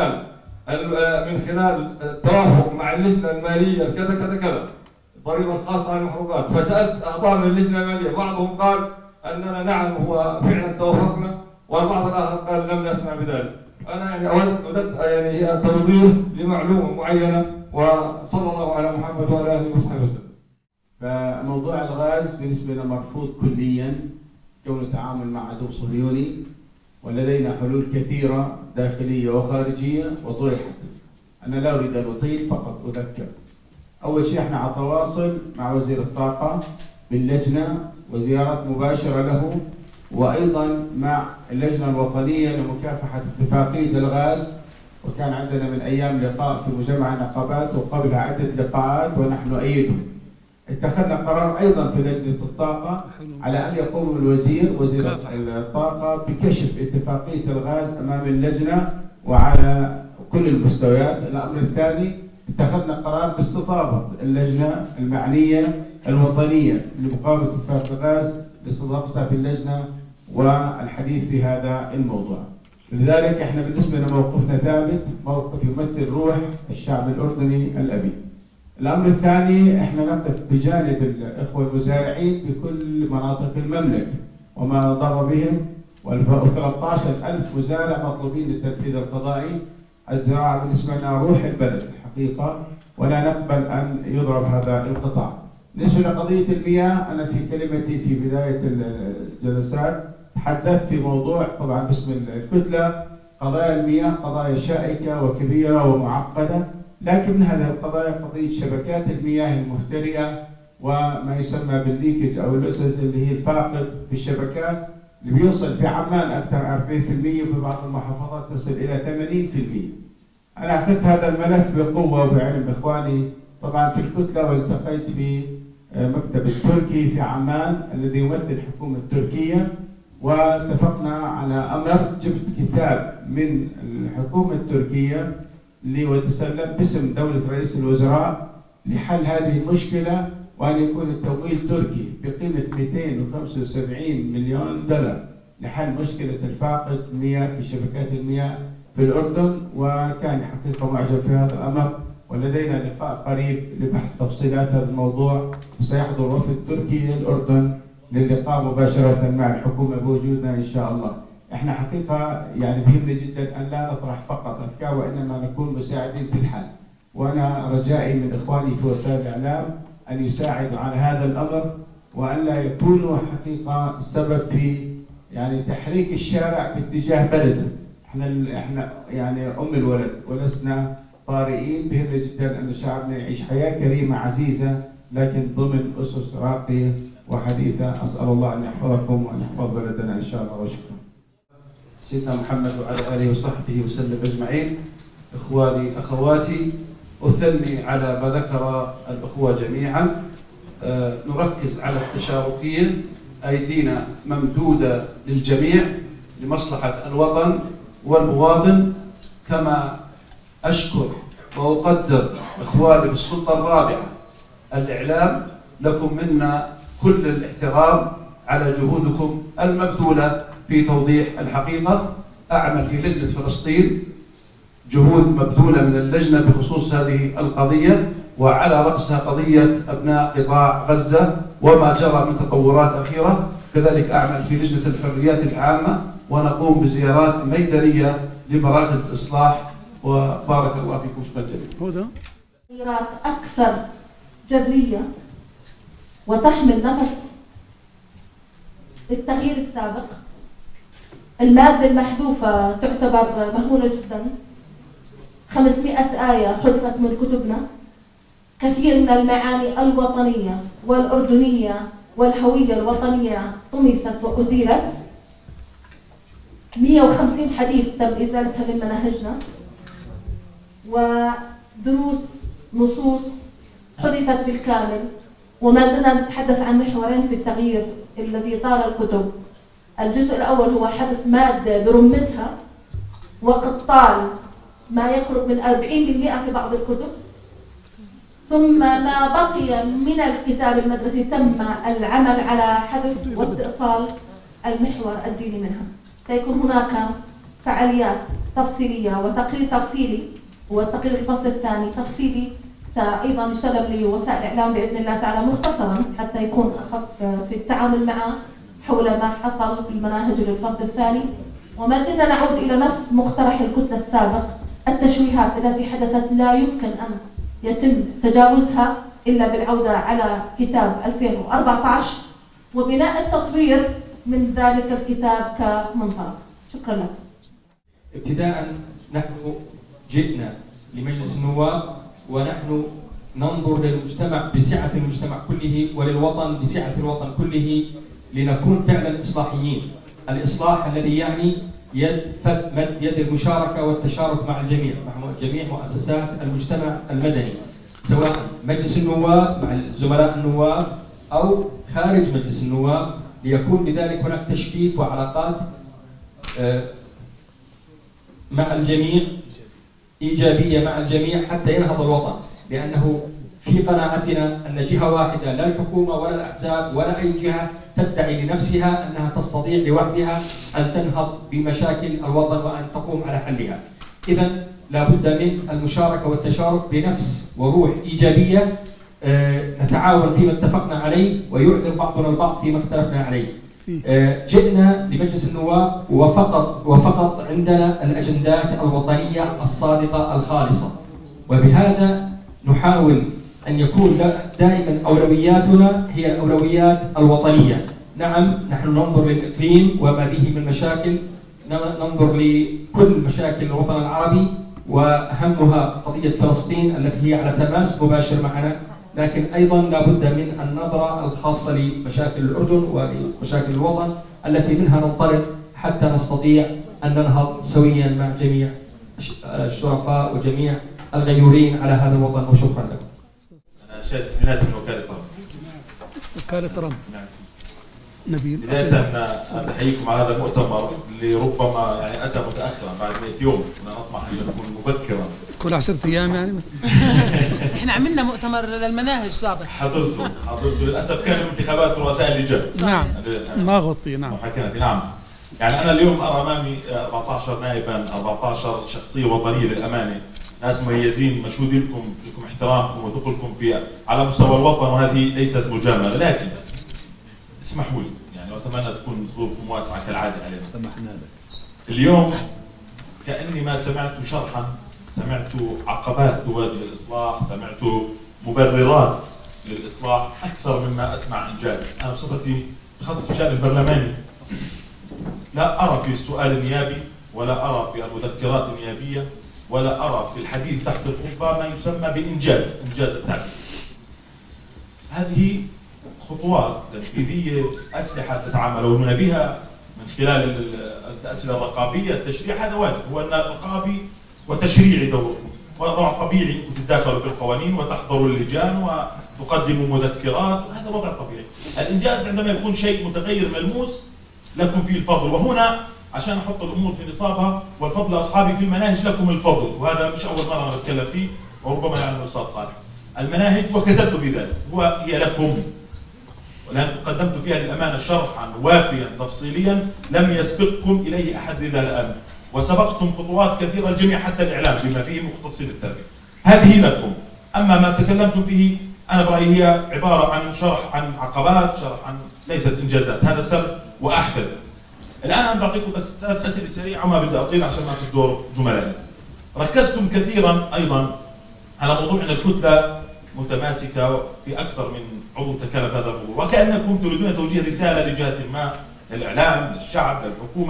من خلال التوافق مع اللجنة المالية كذا كذا كذا، الضريبة الخاصة على المحروقات. فسألت أعضاء من اللجنة المالية، بعضهم قال أننا نعم هو فعلا توافقنا، والبعض الآخر قال لم نسمع بذلك. أنا يعني أود يعني توضيح لمعلومة معينة، وصلى الله على محمد وعلى آله وصحبه وسلم. فموضوع الغاز بالنسبة لنا مرفوض كليا كونه تعامل مع عدو صهيوني، ولدينا حلول كثيرة داخلية وخارجية وطرحت. أنا لا أريد أن أطيل، فقط أذكر. أول شيء احنا على تواصل مع وزير الطاقة باللجنة وزيارات مباشرة له، وأيضا مع اللجنة الوطنية لمكافحة اتفاقية الغاز، وكان عندنا من أيام لقاء في مجمع النقابات وقبلها عدة لقاءات ونحن نؤيده. اتخذنا قرار أيضا في لجنة الطاقة على أن يقوم وزير الطاقة بكشف اتفاقية الغاز أمام اللجنة وعلى كل المستويات. الأمر الثاني اتخذنا قرار باستضافة اللجنة المعنية الوطنية لمقاومة اتفاق الغاز لاستضافتها في اللجنة والحديث في هذا الموضوع. لذلك احنا بالنسبة لنا موقفنا ثابت، موقف يمثل روح الشعب الأردني الأبي. الأمر الثاني احنا نقف بجانب الإخوة المزارعين بكل مناطق المملكة وما ضر بهم، و13,000 مزارع مطلوبين للتنفيذ القضائي. الزراعة بالنسبة لنا روح البلد الحقيقة، ولا نقبل أن يضرب هذا القطاع. بالنسبة لقضية المياه، أنا في كلمتي في بداية الجلسات تحدثت في موضوع طبعا باسم الكتلة. قضايا المياه قضايا شائكة وكبيرة ومعقدة، لكن من هذه القضايا قضية شبكات المياه المهترئة وما يسمى بالليكج أو اللسز اللي هي الفاقد في الشبكات، اللي بيوصل في عمان أكثر 40% وفي بعض المحافظات تصل إلى 80%. أنا أخذت هذا الملف بقوة وبعلم إخواني طبعا في الكتلة، والتقيت في مكتب التركي في عمان الذي يمثل الحكومة التركية، واتفقنا على أمر جبت كتاب من الحكومة التركية اللي وتسلم باسم دولة رئيس الوزراء لحل هذه المشكلة، وأن يكون التمويل تركي بقيمة 275 مليون دولار لحل مشكلة الفاقد المياه في شبكات المياه في الأردن. وكان حقيقة معجب في هذا الأمر، ولدينا لقاء قريب لبحث تفصيلات هذا الموضوع، وسيحضر وفد تركي للأردن للقاء مباشرة مع الحكومة بوجودنا إن شاء الله. احنا حقيقة يعني بهمنا جدا أن لا نطرح فقط أفكار، وإنما نكون مساعدين في الحل. وأنا رجائي من إخواني في وسائل الإعلام أن يساعدوا على هذا الأمر، وأن لا يكونوا حقيقة السبب في يعني تحريك الشارع باتجاه بلده. احنا يعني أم الولد ولسنا طارئين. بهمنا جدا أن شعبنا يعيش حياة كريمة عزيزة، لكن ضمن أسس راقية وحديثة. أسأل الله أن يحفظكم وأن يحفظ بلدنا إن شاء الله، وشكرا. سيدنا محمد وعلى آله وصحبه وسلم أجمعين. إخواني أخواتي، أثني على ما ذكر الأخوة جميعا. نركز على التشاركية، أيدينا ممدودة للجميع لمصلحة الوطن والمواطن. كما أشكر وأقدر إخواني في السلطة الرابعة الإعلام، لكم منا كل الاحترام على جهودكم المبذولة في توضيح الحقيقة. أعمل في لجنة فلسطين، جهود مبذولة من اللجنة بخصوص هذه القضية، وعلى رأسها قضية أبناء قطاع غزة وما جرى من تطورات أخيرة. كذلك أعمل في لجنة الحريات العامة، ونقوم بزيارات ميدانية لمراكز الإصلاح. وبارك الله فيكم شكرا جزيلا. تغييرات أكثر جذرية وتحمل نفس التغيير السابق. المادة المحذوفة تعتبر مهولة جدا. 500 آية حذفت من كتبنا، كثير من المعاني الوطنية والأردنية والهوية الوطنية طمست وأزيلت، 150 حديث تم إزالتها من مناهجنا، ودروس نصوص حذفت بالكامل. وما زلنا نتحدث عن محورين في التغيير الذي طال الكتب. الجزء الأول هو حذف مادة برمتها، وقد طال ما يقرب من 40% في بعض الكتب. ثم ما بقي من الكتاب المدرسي تم العمل على حذف واستئصال المحور الديني منها. سيكون هناك فعاليات تفصيلية وتقرير تفصيلي، والتقرير الفصل الثاني تفصيلي أيضا يسلم لوسائل الإعلام بإذن الله تعالى مختصرا حتى يكون أخف في التعامل معه حول ما حصل في المناهج للفصل الثاني. وما زلنا نعود إلى نفس مقترح الكتلة السابق، التشويهات التي حدثت لا يمكن أن يتم تجاوزها إلا بالعودة على كتاب 2014 وبناء التطوير من ذلك الكتاب كمنطلق. شكرا لكم. ابتداء نحن جئنا لمجلس النواب ونحن ننظر للمجتمع بسعة المجتمع كله وللوطن بسعة الوطن كله لنكون فعلا إصلاحيين. الإصلاح الذي يعني مد يد المشاركة والتشارك مع الجميع، مع جميع مؤسسات المجتمع المدني، سواء مجلس النواب مع الزملاء النواب أو خارج مجلس النواب، ليكون بذلك هناك تشبيك وعلاقات مع الجميع إيجابية مع الجميع حتى ينهض الوطن. لأنه في قناعتنا أن جهة واحدة، لا الحكومة ولا الأحزاب ولا أي جهة تدعي لنفسها أنها تستطيع لوحدها أن تنهض بمشاكل الوطن وأن تقوم على حلها. إذن لا بد من المشاركة والتشارك بنفس وروح إيجابية، نتعاون فيما اتفقنا عليه ويعذر بعضنا البعض فيما اختلفنا عليه. جئنا لمجلس النواب وفقط عندنا الأجندات الوطنية الصادقة الخالصة، وبهذا نحاول أن يكون دائما أولوياتنا هي الأولويات الوطنية. نعم نحن ننظر للإقليم وما به من مشاكل، ننظر لكل مشاكل الوطن العربي وأهمها قضية فلسطين التي هي على تماس مباشر معنا، لكن أيضا لا بد من النظرة الخاصة لمشاكل الأردن ولمشاكل الوطن التي منها ننطلق حتى نستطيع أن ننهض سويا مع جميع الشرفاء وجميع الغيورين على هذا الوطن. وشكرا لكم. أنا شاهد الزناد من وكالة رم. وكالة رم. نعم. نبيل. بداية أنا أحييكم على هذا المؤتمر اللي ربما يعني أتى متأخرا بعد 100 يوم، كنا نطمح أن نكون مبكرا. كل 10 أيام يعني. احنا عملنا مؤتمر للمناهج سابق. حضرته للأسف كان انتخابات رؤساء اللجان. نعم. ما غطي. نعم. محاكمة. نعم. يعني أنا اليوم أرى أمامي 14 نائبا، 14 شخصية وطنية للأمانة، ناس مميزين مشهود لكم احترامكم وثقلكم في على مستوى الوطن، وهذه ليست مجاملة، لكن اسمحوا لي يعني واتمنى تكون ظروفكم واسعة كالعادة علينا. سمحنا لك. اليوم كأني ما سمعت شرحا، سمعت عقبات تواجه الإصلاح، سمعت مبررات للإصلاح أكثر مما أسمع إنجاز. أنا بصفتي متخصص في الشأن البرلماني لا أرى في السؤال النيابي ولا أرى في المذكرات النيابية ولا أرى في الحديث تحت القبة ما يسمى بإنجاز التعبير. هذه خطوات تنفيذية، أسلحة تتعاملون بها من خلال الأسئلة الرقابية، التشريع هذا واجب، هو أن رقابي وتشريعي دور، وضع طبيعي وتتداخلوا في القوانين وتحضروا اللجان وتقدموا مذكرات، وهذا وضع طبيعي. الإنجاز عندما يكون شيء متغير ملموس لكم فيه الفضل، وهنا عشان أحط الأمور في نصابها، والفضل أصحابي في المناهج لكم الفضل، وهذا مش أول مرة أنا بتكلم فيه وربما يعلم الأستاذ صالح. المناهج وكتبت في ذلك هي لكم، ولأن قدمت فيها للأمانة شرحا وافيا تفصيليا لم يسبقكم إليه أحد لذا الآن، وسبقتم خطوات كثيرة الجميع حتى الإعلام بما فيه مختصين التربية. هذه لكم. أما ما تكلمتم فيه أنا برأيي هي عبارة عن شرح عن عقبات، شرح عن ليست إنجازات، هذا سر وأحدث. الآن أنا بعطيكم بس 3 أسئلة سريعة وما بدي أطيل عشان ما أخذ دور زملائي. ركزتم كثيرا أيضا على موضوع أن الكتلة متماسكة في أكثر من عضو تكلم في هذا الموضوع، وكأنكم تريدون توجيه رسالة لجهة ما، للإعلام، للشعب، للحكومة،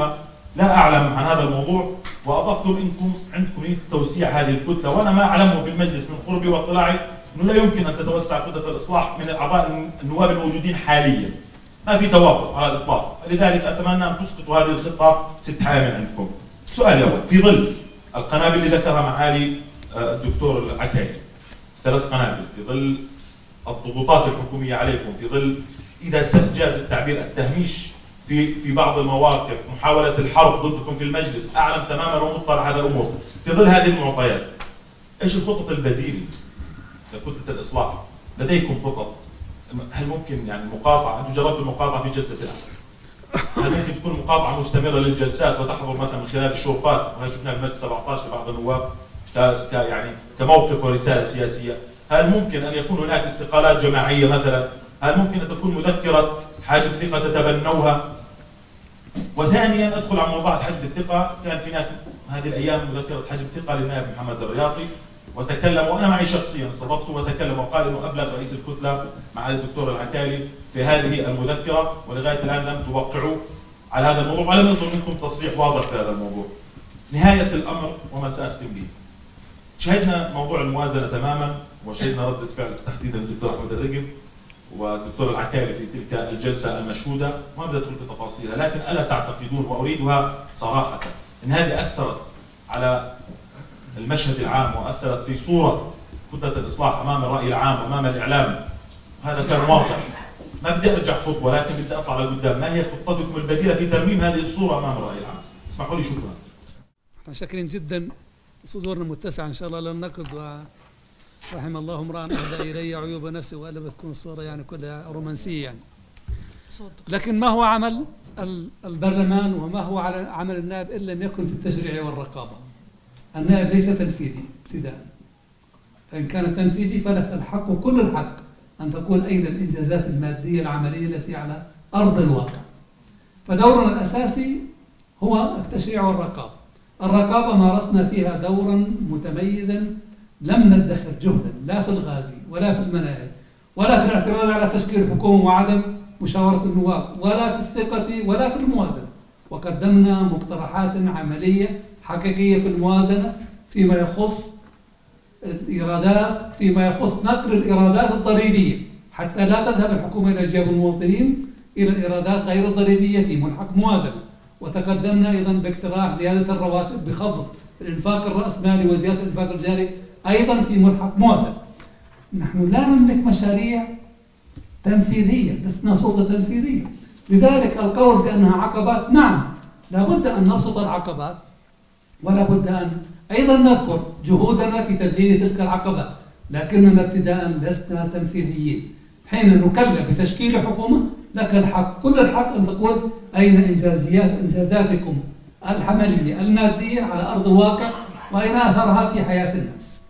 لا أعلم عن هذا الموضوع، وأضفتم إنكم عندكم توسيع هذه الكتلة، وأنا ما أعلمه في المجلس من قربي واطلاعي أنه لا يمكن أن تتوسع كتلة الإصلاح من أعضاء النواب الموجودين حاليا. ما في توافق على الإطلاق، لذلك أتمنى أن تسقطوا هذه الخطة 6 حامل عندكم. سؤالي الأول، في ظل القنابل اللي ذكرها معالي الدكتور العكايلي، 3 قنابل، في ظل الضغوطات الحكومية عليكم، في ظل إذا جاز التعبير التهميش في بعض المواقف، محاولة الحرب ضدكم في المجلس، أعلم تماما ومطلع على الأمور، في ظل هذه المعطيات إيش الخطط البديلة لكتلة الإصلاح؟ لديكم خطط؟ هل ممكن يعني مقاطعة؟ أنتم جربتوا المقاطعة في جلسة الأمس، هل ممكن تكون مقاطعة مستمرة للجلسات وتحضر مثلا من خلال الشرفات، وهي شفناها في مجلس 17 بعض النواب يعني كموقف ورسالة سياسية؟ هل ممكن أن يكون هناك استقالات جماعية مثلا؟ هل ممكن أن تكون مذكرة حاجب ثقة تتبنوها؟ وثانيا أدخل على موضوع حجب الثقة، كان في هناك هذه الأيام مذكرة حجب ثقة للنائب محمد الرياضي، وتكلم، وأنا معي شخصيا استضفته وتكلم وقال إنه أبلغ رئيس الكتلة مع الدكتور العكايلي في هذه المذكرة، ولغاية الآن لم توقعوا على هذا الموضوع ولم يصدر منكم تصريح واضح في هذا الموضوع. نهاية الأمر وما سأختم به، شهدنا موضوع الموازنة تماما، وشهدنا ردة فعل تحديدا الدكتور أحمد الرقب والدكتور العكايلي في تلك الجلسة المشهودة، ما بدي أدخل في تفاصيلها، لكن ألا تعتقدون وأريدها صراحة إن هذه أثرت على المشهد العام وأثرت في صورة كتلة الإصلاح أمام الرأي العام وأمام الإعلام؟ هذا كان واقع. ما بدي أرجع خطوة، لكن بدي أطلع لقدام. ما هي خطتكم البديلة في ترميم هذه الصورة أمام الرأي العام؟ اسمحوا لي، شكرا. احنا شاكرين جدا، صدورنا متسعة إن شاء الله للنقد، ورحم الله امرأ أهدى إلي عيوب نفسي وألا بتكون الصورة يعني كلها رومانسية يعني. لكن ما هو عمل البرلمان وما هو عمل النائب إن لم يكن في التشريع والرقابة؟ النائب ليس تنفيذي ابتداء، فإن كان تنفيذي فلك الحق وكل الحق أن تقول أين الإنجازات المادية العملية التي على أرض الواقع. فدورنا الأساسي هو التشريع والرقابة. الرقابة مارسنا فيها دورا متميزا، لم ندخر جهدا لا في الغازي ولا في المناهج ولا في الاعتراض على تشكيل الحكومة وعدم مشاورة النواب ولا في الثقة ولا في الموازنة، وقدمنا مقترحات عملية حقيقية في الموازنة فيما يخص الإيرادات، فيما يخص نقل الإيرادات الضريبية حتى لا تذهب الحكومة إلى جيب المواطنين إلى الإيرادات غير الضريبية في ملحق موازنة. وتقدمنا أيضا باقتراح زيادة الرواتب بخفض الإنفاق الرأسمالي وزيادة الإنفاق الجاري أيضا في ملحق موازنة. نحن لا نملك مشاريع تنفيذية، لسنا سلطة تنفيذية، لذلك القول بأنها عقبات، نعم لابد أن نبسط العقبات، ولا بد أن أيضا نذكر جهودنا في تذليل تلك العقبات، لكننا ابتداء لسنا تنفيذيين. حين نكلف بتشكيل حكومة لك الحق، كل الحق أن تقول أين إنجازاتكم العملية المادية على أرض الواقع وأين أثرها في حياة الناس.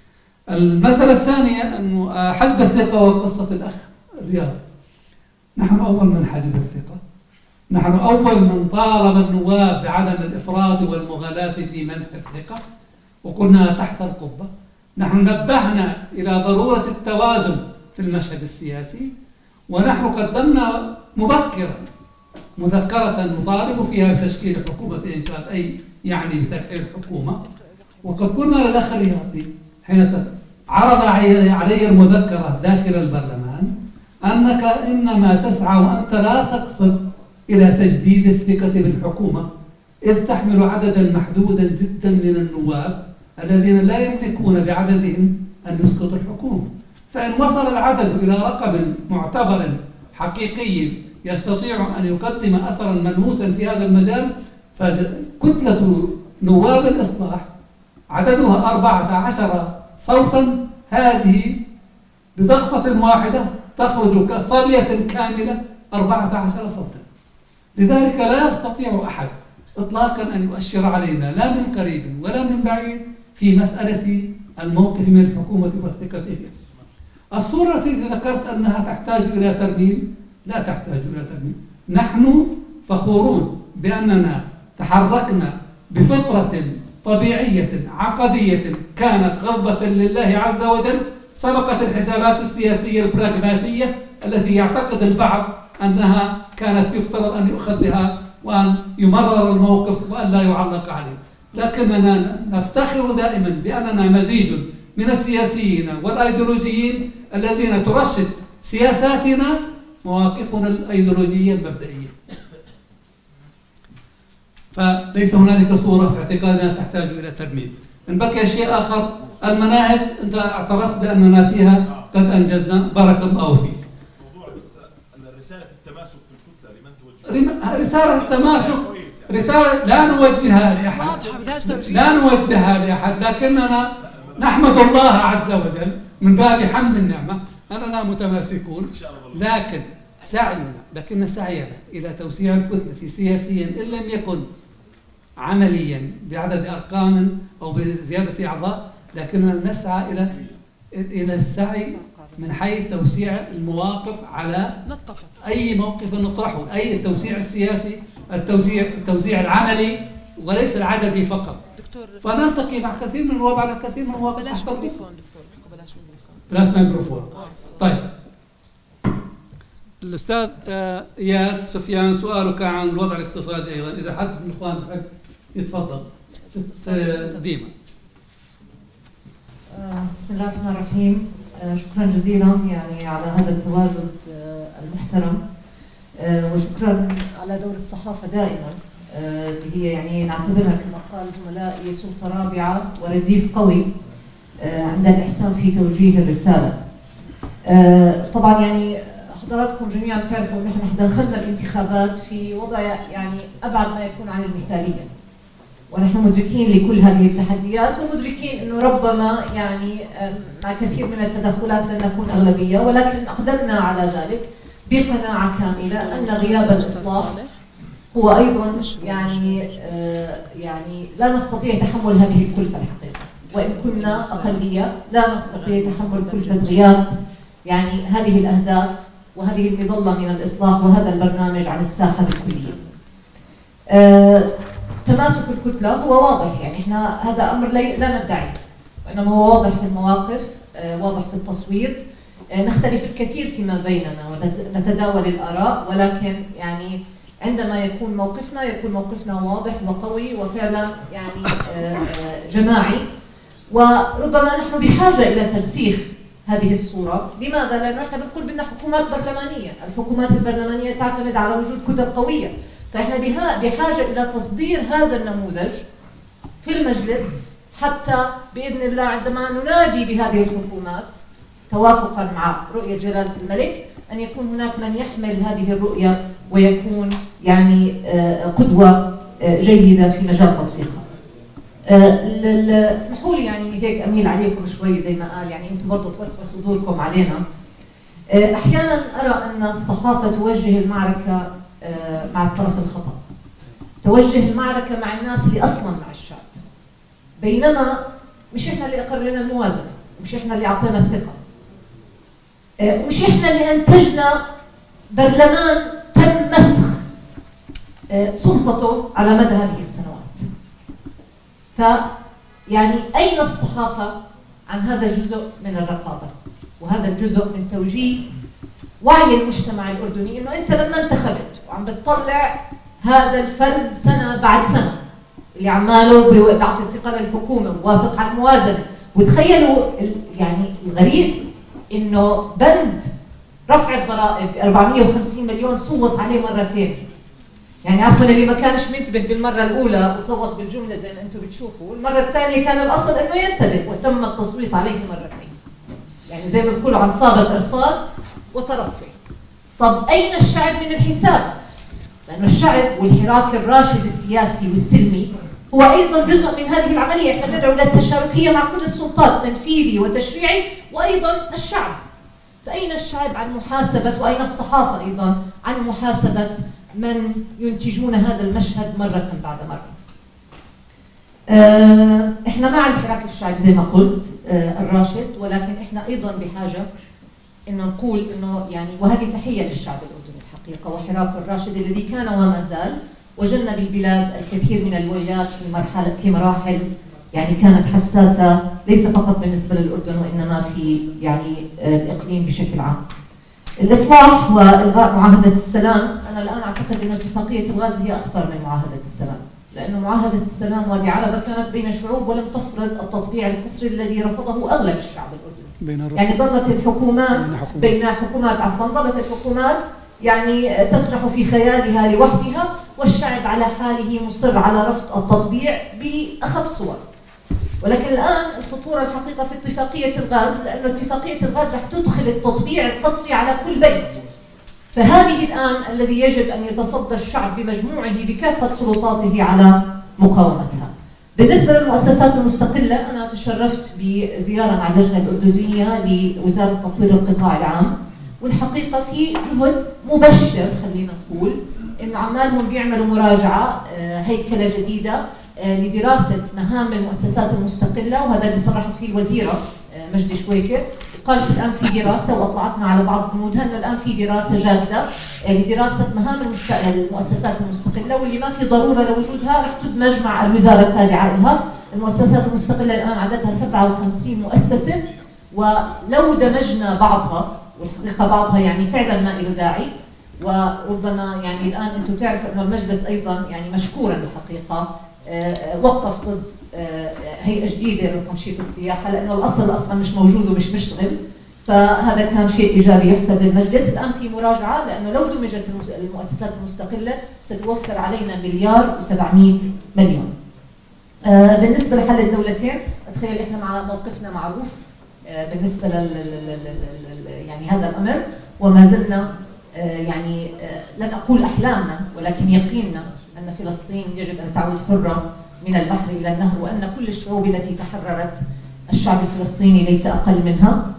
المسألة الثانية أنه حجب الثقة وقصة الأخ الرياضي. نحن أول من حجب الثقة، نحن أول من طالب النواب بعدم الإفراط والمغالاة في منح الثقة وقلنا تحت القبة. نحن نبهنا إلى ضرورة التوازن في المشهد السياسي، ونحن قدمنا مبكرا مذكرة نطالب فيها بتشكيل حكومة إن كانت أي يعني بترحيل الحكومة. وقد قلنا للأخ الرياضي حين عرض علي المذكرة داخل البرلمان أنك إنما تسعى وأنت لا تقصد إلى تجديد الثقة بالحكومة، إذ تحمل عددا محدودا جدا من النواب الذين لا يملكون بعددهم أن يسقطوا الحكومة. فإن وصل العدد إلى رقم معتبر حقيقي يستطيع أن يقدم أثرا ملموسا في هذا المجال، فكتلة نواب الإصلاح عددها 14 صوتا، هذه بضغطة واحدة تخرج كصلية كاملة 14 صوتا. لذلك لا يستطيع أحد إطلاقا أن يؤشر علينا لا من قريب ولا من بعيد في مسألة الموقف من الحكومة والثقة فيها. الصورة التي ذكرت أنها تحتاج إلى ترميم، لا تحتاج إلى ترميم. نحن فخورون بأننا تحركنا بفطرة طبيعية عقدية كانت غضبة لله عز وجل، سبقت الحسابات السياسية البراغماتية التي يعتقد البعض أنها كانت يفترض أن يؤخذ بها وأن يمرر الموقف وأن لا يعلق عليه، لكننا نفتخر دائما بأننا مزيج من السياسيين والأيديولوجيين الذين ترشد سياساتنا مواقفنا الأيديولوجية المبدئية. فليس هنالك صورة في اعتقادنا تحتاج إلى ترميم. إن بقي شيء آخر، المناهج أنت اعترفت بأننا فيها قد أنجزنا، بارك الله فيك. موضوع رسالة التماسك في الكتلة لمن توجهها؟ رسالة التماسك رسالة لا نوجهها لأحد، لا نوجهها لأحد، لكننا نحمد الله عز وجل من باب حمد النعمة أننا متماسكون، لكن سعينا إلى توسيع الكتلة سياسيا إن لم يكن عمليا بعدد أرقام أو بزيادة أعضاء، لكننا نسعى إلى السعي من حيث توسيع المواقف على أي موقف نطرحه، أي التوسيع السياسي، التوزيع العملي وليس العددي فقط. فنلتقي مع كثير من النواب على كثير من المواقف. بلاش ميكروفون دكتور، بلاش ميكروفون. طيب الأستاذ إياد سفيان، سؤالك عن الوضع الاقتصادي أيضا، إذا حد من الإخوان بحب يتفضل. ديما. بسم الله الرحمن الرحيم. شكرا جزيلا يعني على هذا التواجد المحترم، وشكرا على دور الصحافة دائما اللي هي يعني نعتبرها كما قال زملائي سلطة رابعة ورديف قوي عند الإحسان في توجيه الرسالة. طبعا يعني حضراتكم جميعا تعرفوا ان احنا دخلنا الانتخابات في وضع يعني ابعد ما يكون عن المثاليه، ونحن مدركين لكل هذه التحديات ومدركين انه ربما يعني مع كثير من التدخلات لن نكون اغلبيه، ولكن اقدمنا على ذلك بقناعه كامله ان غياب الاصلاح هو ايضا يعني لا نستطيع تحمل هذه الكلفه الحقيقه، وان كنا اقليه لا نستطيع تحمل كلفه غياب يعني هذه الاهداف وهذه المظلة من الإصلاح وهذا البرنامج عن الساحة الكلية. تماسك الكتلة هو واضح، يعني احنا هذا أمر لا ندعي، وإنما هو واضح في المواقف، واضح في التصويت. نختلف الكثير فيما بيننا ونتداول الآراء، ولكن يعني عندما يكون موقفنا واضح وقوي وفعلا يعني جماعي، وربما نحن بحاجة إلى ترسيخ هذه الصورة. لماذا؟ لأنه احنا بنقول بدنا حكومات برلمانية، الحكومات البرلمانية تعتمد على وجود كتل قوية، فاحنا بحاجة إلى تصدير هذا النموذج في المجلس، حتى بإذن الله عندما ننادي بهذه الحكومات توافقا مع رؤية جلالة الملك أن يكون هناك من يحمل هذه الرؤية ويكون يعني قدوة جيدة في مجال تطبيقها. اسمحوا لي يعني هيك اميل عليكم شوي زي ما قال، يعني انتم برضه توسعوا صدوركم علينا. احيانا ارى ان الصحافه توجه المعركه مع الطرف الخطا، توجه المعركه مع الناس اللي اصلا مع الشعب، بينما مش احنا اللي اقررنا الموازنه، مش احنا اللي اعطينا الثقه، مش احنا اللي انتجنا برلمان تم مسخ سلطته على مدى هذه السنوات. فيعني أين الصحافة عن هذا الجزء من الرقابة؟ وهذا الجزء من توجيه وعي المجتمع الأردني إنه أنت لما انتخبت وعم بتطلع هذا الفرز سنة بعد سنة اللي عماله بيعطي الثقة للحكومة ووافق على الموازنة، وتخيلوا يعني الغريب إنه بند رفع الضرائب ب 450 مليون صوت عليه مرتين. يعني عفوا اللي ما كانش منتبه بالمره الاولى وصوت بالجمله زي ما انتم بتشوفوا، المره الثانيه كان الاصل انه ينتبه وتم التصويت عليه مرتين. يعني زي ما بيقولوا عن صابت ارصاد وترصي. طب اين الشعب من الحساب؟ لانه الشعب والحراك الراشد السياسي والسلمي هو ايضا جزء من هذه العمليه، احنا ندعو للتشاركيه مع كل السلطات تنفيذي وتشريعي وايضا الشعب. فاين الشعب عن محاسبه، واين الصحافه ايضا عن محاسبه من ينتجون هذا المشهد مرة بعد مرة. احنا مع الحراك الشعبي زي ما قلت الراشد، ولكن احنا ايضا بحاجة انه نقول انه يعني وهذه تحية للشعب الاردني الحقيقة وحراك الراشد الذي كان وما زال وجنب البلاد الكثير من الويلات في مراحل يعني كانت حساسة ليس فقط بالنسبة للأردن وإنما في يعني الإقليم بشكل عام. الإصلاح وإلغاء معاهدة السلام، أنا الآن أعتقد أن اتفاقية الغاز هي أخطر من معاهدة السلام، لأن معاهدة السلام وادي عربة كانت بين شعوب ولم تفرض التطبيع القسري الذي رفضه أغلب الشعب الأردني. يعني ظلت الحكومات ظلت الحكومات يعني تسرح في خيالها لوحدها، والشعب على حاله مصر على رفض التطبيع بأخف صور. ولكن الآن الخطورة الحقيقة في اتفاقية الغاز، لأن اتفاقية الغاز رح تدخل التطبيع القسري على كل بيت. فهذه الآن الذي يجب أن يتصدى الشعب بمجموعه بكافة سلطاته على مقاومتها. بالنسبة للمؤسسات المستقلة، أنا تشرفت بزيارة مع اللجنة الأردنية لوزارة تطوير القطاع العام، والحقيقة في جهد مبشر خلينا نقول إنه عمالهم بيعملوا مراجعة هيكلة جديدة لدراسة مهام المؤسسات المستقلة، وهذا اللي صرحت فيه الوزيرة مجدي شويكر. قالت الآن في دراسة وأطلعتنا على بعض بنودها إنه الآن في دراسة جادة لدراسة مهام المؤسسات المستقلة، واللي ما في ضرورة لوجودها رح تدمج مع الوزارة التابعة لها. المؤسسات المستقلة الآن عددها 57 مؤسسة، ولو دمجنا بعضها، والحقيقة بعضها يعني فعلا ما له داعي، وربما يعني الآن أنتم تعرفوا أنه المجلس أيضا يعني مشكورا الحقيقة وقف ضد هيئة جديدة لتنشيط السياحة، لأنه الأصل أصلا مش موجود ومش مشتغل، فهذا كان شيء إيجابي يحسب للمجلس. الآن في مراجعة، لأنه لو دمجت المؤسسات المستقلة ستوفر علينا $1,700,000,000. بالنسبة لحل الدولتين، أتخيل إحنا مع موقفنا معروف بالنسبة يعني هذا الأمر، وما زلنا يعني لن أقول أحلامنا ولكن يقيننا أن فلسطين يجب أن تعود حرة من البحر إلى النهر، وأن كل الشعوب التي تحررت الشعب الفلسطيني ليس أقل منها.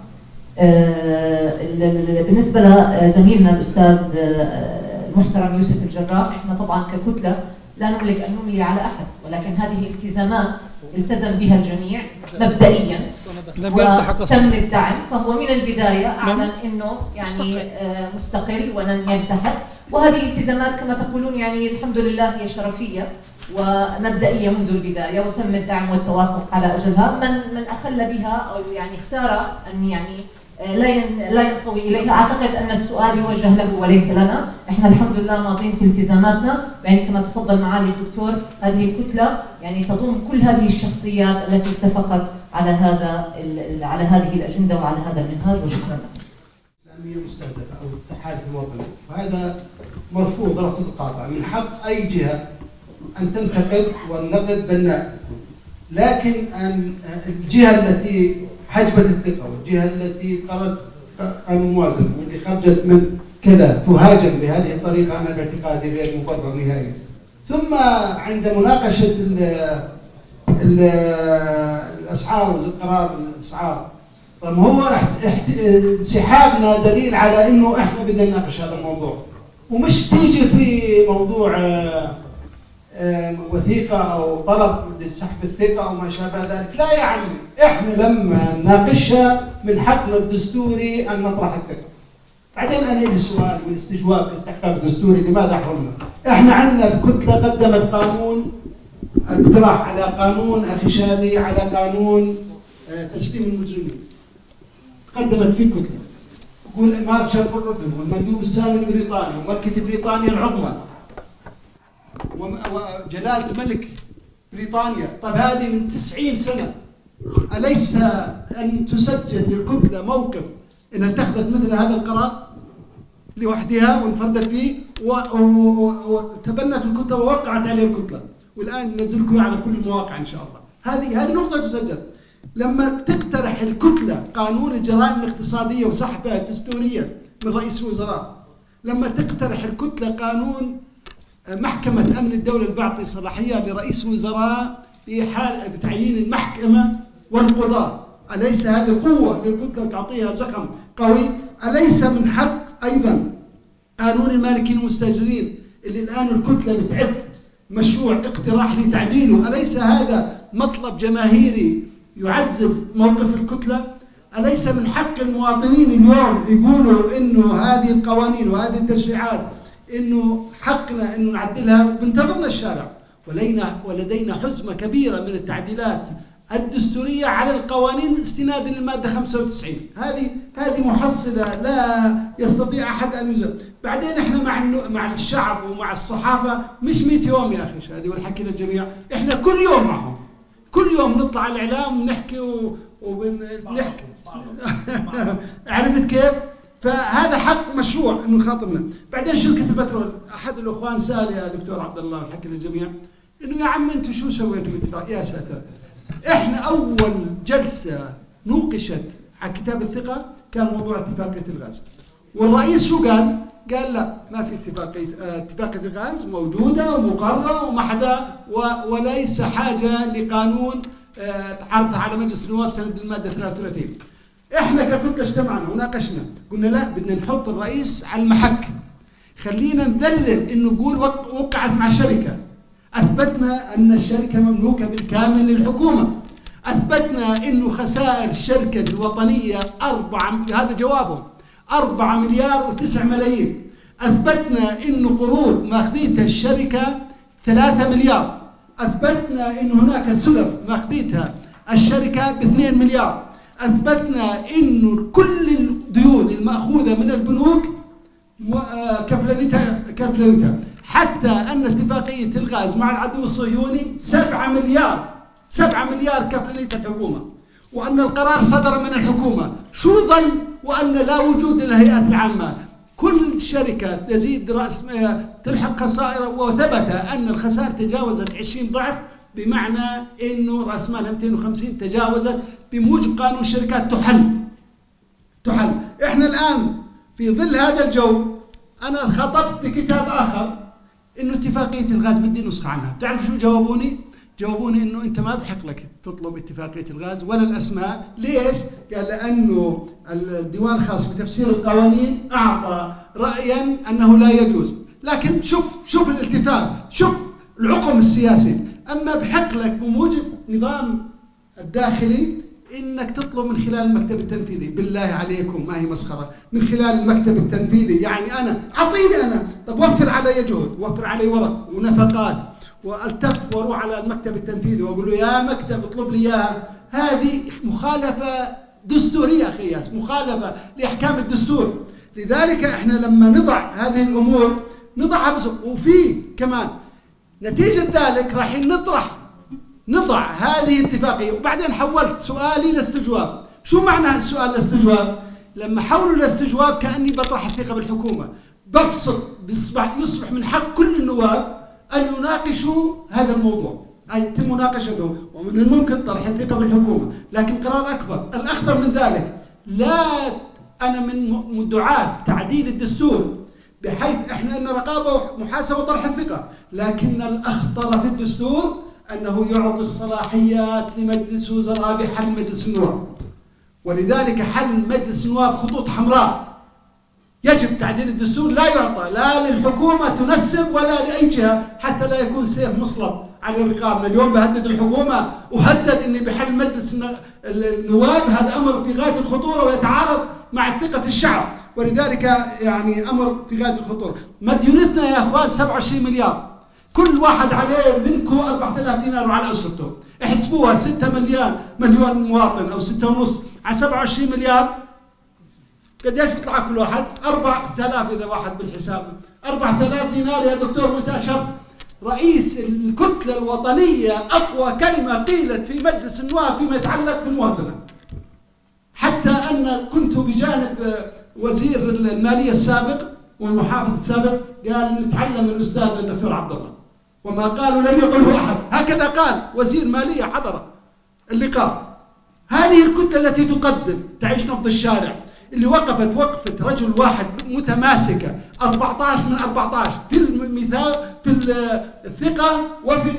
بالنسبة لزميلنا الأستاذ المحترم يوسف الجراح، إحنا طبعا ككتلة لا نملك أن نملي على أحد، ولكن هذه التزامات التزم بها الجميع مبدئيا وتم الدعم، فهو من البداية أعلن أنه يعني مستقل ولن يلتحق، وهذه الالتزامات كما تقولون يعني الحمد لله هي شرفية ومبدئية منذ البداية، وتم الدعم والتوافق على أجلها. من أخل بها أو يعني اختار أن يعني لا ينطوي إليها، أعتقد أن السؤال يوجه له وليس لنا. إحنا الحمد لله ماضين في التزاماتنا، يعني كما تفضل معالي الدكتور هذه الكتلة يعني تضم كل هذه الشخصيات التي اتفقت على هذه الأجندة وعلى هذا المنهاج، وشكرا لكم. الإسلامية مستهدفة أو التحالف الوطني، وهذا مرفوض رفض القاطع. من حق أي جهة أن تنتقد، والنقد بناء، لكن الجهة التي حجبت الثقة والجهة التي قررت قانون موازن واللي خرجت من كذا تهاجم بهذه الطريقة، أنا باعتقادي غير مبرر نهائيا. ثم عند مناقشة الأسعار وقرار الأسعار، طب هو انسحابنا دليل على إنه إحنا بدنا نناقش هذا الموضوع، ومش تيجي في موضوع وثيقة أو طلب لسحب الثقة أو ما شابه ذلك. لا يا عمي، إحنا لما نناقشها من حقنا الدستوري أن نطرح الثقة. بعدين أنا لي سؤال والاستجواب لاستحقاق دستوري، لماذا حرمنا؟ إحنا عندنا الكتلة قدمت قانون اقتراح على قانون أخي شادي، على قانون تسليم المجرمين. قدمت فيه كتلة تقول إمارة شرق الأردن والمندوب السامي البريطاني وملكة بريطانيا العظمى وجلالة ملك بريطانيا. طب هذه من 90 سنة، أليس أن تسجل للكتلة موقف أنها اتخذت مثل هذا القرار لوحدها وانفردت فيه وتبنت الكتلة ووقعت عليه الكتلة، والآن ننزلكم على كل المواقع إن شاء الله. هذه نقطة تسجل. لما تقترح الكتلة قانون الجرائم الاقتصادية وسحبها دستوريا من رئيس الوزراء، لما تقترح الكتلة قانون محكمة أمن الدولة اللي بعطي صلاحية لرئيس الوزراء في حال بتعيين المحكمة والقضاة، أليس هذه قوة للكتلة تعطيها زخم قوي؟ أليس من حق أيضا قانون المالكين والمستأجرين اللي الآن الكتلة بتعد مشروع اقتراح لتعديله، أليس هذا مطلب جماهيري يعزز موقف الكتلة؟ أليس من حق المواطنين اليوم يقولوا إنه هذه القوانين وهذه التشريعات إنه حقنا إنه نعدلها، وبنتظرنا الشارع، ولدينا حزمة كبيرة من التعديلات الدستورية على القوانين استنادا للمادة 95. هذه محصلة لا يستطيع أحد أن يزل. بعدين احنا مع الشعب ومع الصحافة مش 100 يوم يا أخي شادي، والحكي للجميع، احنا كل يوم معهم، كل يوم نطلع على الإعلام ونحكي وبنحكي عرفت كيف؟ فهذا حق مشروع انه خاطرنا. بعدين شركة البترول، أحد الأخوان سأل يا دكتور عبد الله والحكي للجميع انه يا عم انتم شو سويتوا بالاتفاق؟ يا ساتر، احنا اول جلسه نوقشت على كتاب الثقه كان موضوع اتفاقيه الغاز، والرئيس شو قال؟ قال لا ما في اتفاقيه الغاز موجوده ومقرره وما حدا وليس حاجه لقانون عرضها على مجلس النواب سند الماده 33. احنا ككتله اجتمعنا وناقشنا، قلنا لا بدنا نحط الرئيس على المحك، خلينا نذلل انه نقول وقعت مع شركه. أثبتنا أن الشركة مملوكة بالكامل للحكومة، أثبتنا أنه خسائر الشركة الوطنية هذا جوابهم 4 مليار و9 ملايين، أثبتنا أنه قروض ماخذيتها الشركة 3 مليار، أثبتنا أنه هناك سلف ماخذيتها الشركة ب2 مليار، أثبتنا أنه كل الديون المأخوذة من البنوك كفلتها، حتى أن اتفاقية الغاز مع العدو الصهيوني 7 مليار كفلتها الحكومة، وأن القرار صدر من الحكومة. شو ظل؟ وأن لا وجود للهيئات العامة، كل شركة تزيد رأس تلحق خسائر، وثبت أن الخسائر تجاوزت 20 ضعف، بمعنى أنه رأس مالها 250 تجاوزت بموجب قانون الشركات تحل. إحنا الآن في ظل هذا الجو أنا خطبت بكتاب آخر إنه اتفاقية الغاز بدي نسخة عنها. بتعرف شو جاوبوني؟ جاوبوني إنه أنت ما بحق لك تطلب اتفاقية الغاز ولا الأسماء. ليش؟ قال لأنه الديوان الخاص بتفسير القوانين أعطى رأيا أنه لا يجوز. لكن شوف الالتفاف، شوف العقم السياسي. أما بحق لك بموجب نظام الداخلي إنك تطلب من خلال المكتب التنفيذي. بالله عليكم ما هي مسخرة، من خلال المكتب التنفيذي. يعني أنا أعطيني أنا، طب وفر علي جهد، وفر علي ورق ونفقات، والتف واروح على المكتب التنفيذي واقول له يا مكتب اطلب لي اياها. هذه مخالفة دستورية أخي ياس، مخالفة لأحكام الدستور. لذلك احنا لما نضع هذه الأمور نضعها بس. وفي كمان نتيجة ذلك راح نضع هذه الاتفاقية. وبعدين حولت سؤالي لاستجواب. شو معنى السؤال لاستجواب؟ لما حولوا لاستجواب كأني بطرح الثقة بالحكومة، ببسط يصبح من حق كل النواب أن يناقشوا هذا الموضوع، أي يتم مناقشته، ومن الممكن طرح الثقة بالحكومة. لكن قرار أكبر، الأخطر من ذلك، لا أنا من دعاة تعديل الدستور بحيث إحنا أن رقابة ومحاسبة وطرح الثقة، لكن الأخطر في الدستور أنه يعطي الصلاحيات لمجلس وزراء بحل مجلس النواب. ولذلك حل مجلس النواب خطوط حمراء. يجب تعديل الدستور، لا يعطى لا للحكومة تنسب ولا لأي جهة، حتى لا يكون سيف مصلب على رقابنا. اليوم بهدد الحكومة وهدد إني بحل مجلس النواب، هذا أمر في غاية الخطورة ويتعارض مع ثقة الشعب، ولذلك يعني أمر في غاية الخطورة. مديونتنا يا أخوان 27 مليار، كل واحد عليه منكم 4000 دينار وعلى أسرته. احسبوها 6 مليون مواطن أو 6.5 على 27 مليار، قديش بيطلع كل واحد؟ 4000 إذا واحد بالحساب، 4000 دينار يا دكتور. وأنت أشرت رئيس الكتلة الوطنية أقوى كلمة قيلت في مجلس النواب فيما يتعلق في الموازنة، حتى أن كنت بجانب وزير المالية السابق والمحافظ السابق قال نتعلم من أستاذنا الدكتور عبد الله، وما قالوا لم يقله أحد، هكذا قال وزير مالية حضر اللقاء. هذه الكتلة التي تقدم تعيش نبض الشارع، اللي وقفت وقفة رجل واحد متماسكة 14 من 14 في المثال، في الثقة وفي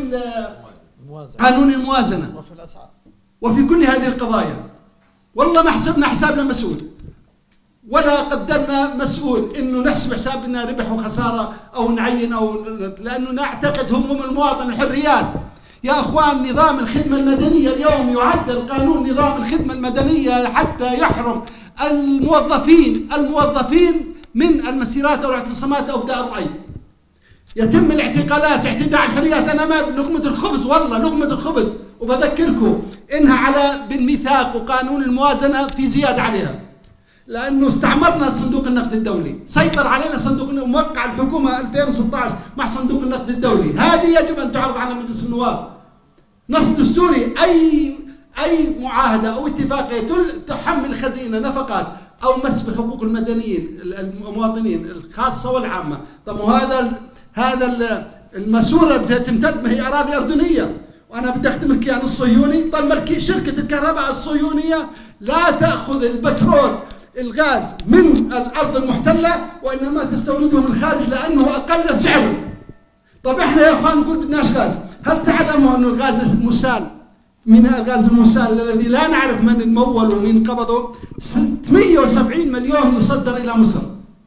قانون الموازنة وفي الأسعار وفي كل هذه القضايا. والله ما حسبنا حسابنا مسؤول، ولا قدرنا مسؤول انه نحسب حسابنا ربح وخسارة او نعين او لانه نعتقد هموم المواطن الحريات. يا اخوان نظام الخدمة المدنية اليوم يعدل قانون نظام الخدمة المدنية حتى يحرم الموظفين من المسيرات او الاعتصامات او ابداء الرأي. يتم الاعتقالات، اعتداء على الحريات. أنا ما لقمة الخبز، والله لقمة الخبز، وبذكركم إنها على بالميثاق وقانون الموازنة في زيادة عليها، لأنه استعمرنا صندوق النقد الدولي، سيطر علينا صندوق النقد، وموقع الحكومة 2016 مع صندوق النقد الدولي. هذه يجب أن تعرض على مجلس النواب. نص دستوري، أي معاهدة أو اتفاقية تحمل الخزينة نفقات أو مس بحقوق المدنيين المواطنين الخاصة والعامة. طب هذا الماسورة تمتد، ما هي أراضي أردنية، وأنا بدي أخدم الكيان الصهيوني. طب شركة الكهرباء الصهيونية لا تأخذ البترول الغاز من الأرض المحتلة، وإنما تستورده من الخارج لأنه أقل سعرا. طب إحنا يا أخوان نقول بدناش غاز. هل تعلموا أنه الغاز المسال من الغاز المسال الذي لا نعرف من المول ومن قبضه 670 مليون يصدر إلى مصر.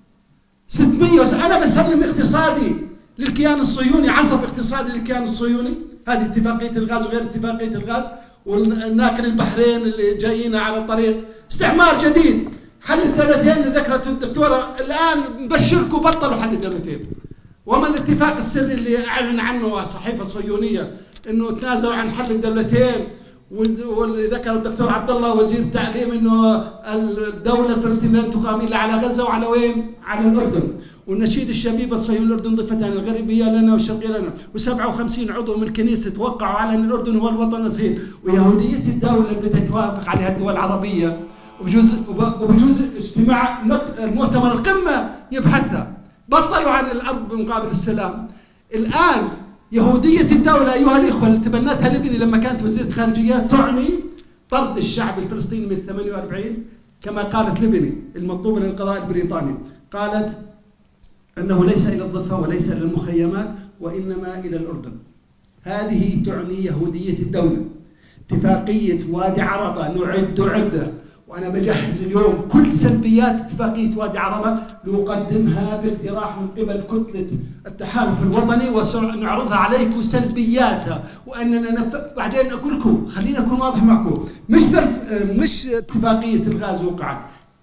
600. أنا بسلم اقتصادي للكيان الصهيوني، عصب اقتصادي للكيان الصهيوني. هذه اتفاقية الغاز وغير اتفاقية الغاز، والناقل البحرين اللي جايين على الطريق، استعمار جديد. حل الدولتين ذكرت الدكتورة، الآن نبشركم بطلوا حل الدولتين. وما الاتفاق السري اللي أعلن عنه صحيفة صهيونية إنه تنازلوا عن حل الدولتين، واللي ذكر الدكتور عبد الله وزير التعليم إنه الدولة الفلسطينية لن تقام إلا على غزة وعلى وين؟ على الأردن. والنشيد الشبيبة الصهيوني الأردن ضفتان، الغربية لنا والشرقية لنا، و57 عضو من الكنيسة توقعوا على أن الأردن هو الوطن الأصيل. ويهودية الدولة اللي بتتوافق عليها الدول العربية، وبجوز اجتماع مؤتمر القمة يبحثها. بطلوا عن الأرض بمقابل السلام. الآن يهودية الدولة أيها الإخوة اللي تبنتها ليبني لما كانت وزيرة خارجية تعني طرد الشعب الفلسطيني من 48 كما قالت ليبني المطلوبة للقضاء البريطاني. قالت أنه ليس إلى الضفة وليس إلى المخيمات وإنما إلى الأردن. هذه تعني يهودية الدولة. اتفاقية وادي عربة نعد عدة، وأنا بجهز اليوم كل سلبيات اتفاقية وادي عربة لأقدمها باقتراح من قبل كتلة التحالف الوطني ونعرضها عليكم سلبياتها، وأننا بعدين أقول لكم خلينا أكون واضح معكم، مش اتفاقية الغاز وقعت،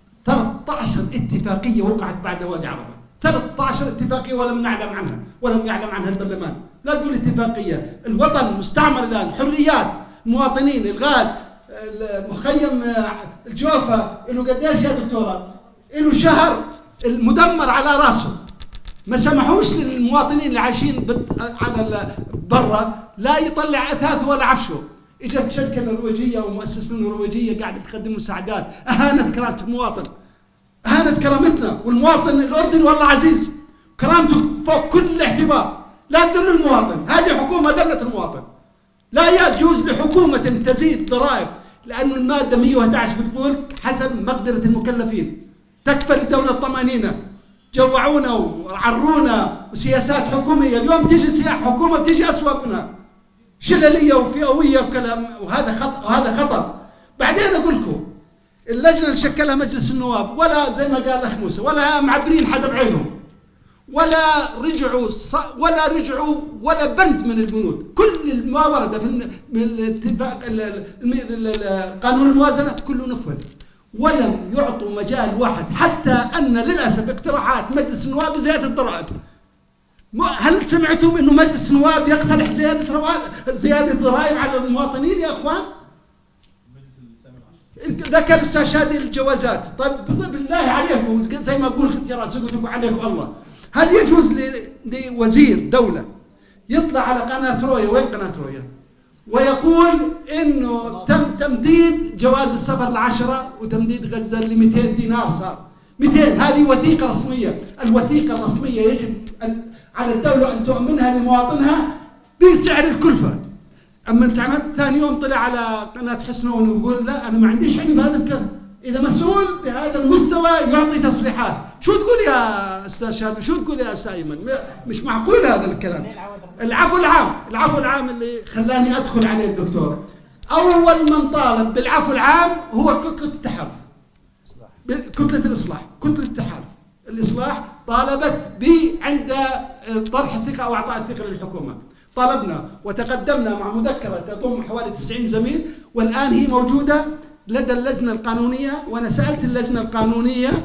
13 اتفاقية وقعت بعد وادي عربة، 13 اتفاقية ولم نعلم عنها، ولم يعلم عنها البرلمان. لا تقول اتفاقية، الوطن مستعمر الآن، حريات مواطنين، الغاز، مخيم الجوفة له قديش يا دكتورة؟ له شهر المدمر على راسه. ما سمحوش للمواطنين اللي عايشين على برا لا يطلع اثاث ولا عفشه. اجت شركه نرويجيه ومؤسسه نرويجيه قاعده تقدم مساعدات، اهانت كرامه المواطن، اهانت كرامتنا. والمواطن الاردني والله عزيز، كرامته فوق كل اعتبار. لا تذل المواطن، هذه حكومه ذلت المواطن. لا يجوز لحكومة تزيد ضرائب، لأن المادة 111 بتقول حسب مقدرة المكلفين. تكفل الدولة الطمأنينة، جوعونا وعرونا وسياسات حكومية. اليوم تيجي حكومة بتيجي أسوأ منها، شللية وفئوية وكلام، وهذا خطر. بعدين أقول لكم اللجنة اللي شكلها مجلس النواب ولا زي ما قال الأخ موسى ولا معبرين حدا بعينهم، ولا رجعوا ولا بند من البنود. كل ما ورد من الاتفاق قانون الموازنة كله نفذ، ولم يعطوا مجال واحد. حتى أن للأسف اقتراحات مجلس النواب بزيادة الضرائب. هل سمعتم أنه مجلس النواب يقترح زيادة ضرائب على المواطنين يا أخوان؟ ذكر الأستاذ شادي الجوازات. طيب بالله عليكم زي ما أقول اختيارات سقطوا عليكم الله، هل يجوز لوزير دولة يطلع على قناة رويا، وين قناة رويا، ويقول إنه تم تمديد جواز السفر ل10 وتمديد غزة ل200 دينار صار 200؟ هذه وثيقة رسمية. الوثيقة الرسمية يجب على الدولة أن تؤمنها لمواطنها بسعر الكلفة. أما أنت عملت ثاني يوم طلع على قناة حسنون ويقول لا أنا ما عنديش علم بهذا الكلام. إذا مسؤول بهذا المستوى يعطي تصريحات، شو تقول يا أستاذ شادي؟ شو تقول يا أستاذ أيمن؟ مش معقول هذا الكلام. العفو العام اللي خلاني أدخل عليه الدكتور، أول من طالب بالعفو العام هو كتلة التحالف، كتلة الإصلاح، كتلة التحالف الإصلاح طالبت عند طرح الثقة أو إعطاء الثقة للحكومة. طالبنا وتقدمنا مع مذكرة تضم حوالي 90 زميل، والآن هي موجودة لدى اللجنة القانونية. وأنا سألت اللجنة القانونية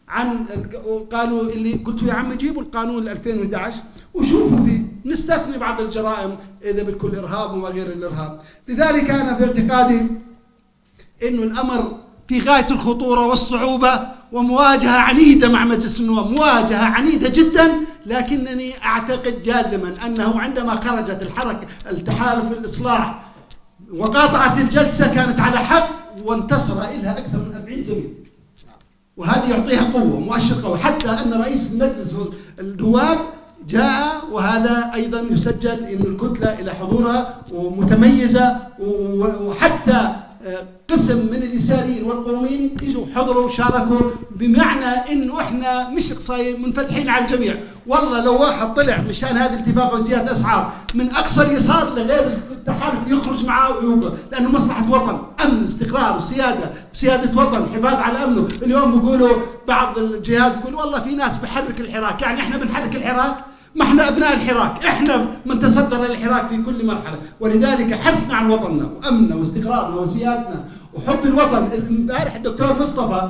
عن قالوا اللي قلت يا عم جيبوا القانون 2011 وشوفوا فيه، نستثني بعض الجرائم اذا بتكون الارهاب وما غير الارهاب. لذلك انا في اعتقادي انه الامر في غايه الخطوره والصعوبه، ومواجهه عنيده مع مجلس النواب، مواجهه عنيده جدا، لكنني اعتقد جازما انه عندما خرجت الحركه التحالف الاصلاح وقاطعت الجلسه كانت على حق وانتصر لها اكثر من 40 زميل. وهذه يعطيها قوه، مؤشر قوي، حتى ان رئيس مجلس النواب جاء، وهذا ايضا يسجل ان الكتله الى حضورها ومتميزه، وحتى قسم من اليساريين والقوميين اجوا حضروا وشاركوا، بمعنى انه احنا مش قصايين منفتحين على الجميع. والله لو واحد طلع مشان هذه الاتفاق وزياده اسعار من اقصى اليسار لغير التحالف يخرج معه ويوقف، لانه مصلحه وطن، امن، استقرار وسياده وطن، حفاظ على امنه. اليوم بيقولوا بعض الجهات بيقولوا والله في ناس بحرك الحراك، يعني احنا بنحرك الحراك؟ ما احنا ابناء الحراك، احنا من تصدر الحراك في كل مرحله، ولذلك حرصنا على وطننا وامننا واستقرارنا وسيادتنا وحب الوطن. امبارح الدكتور مصطفى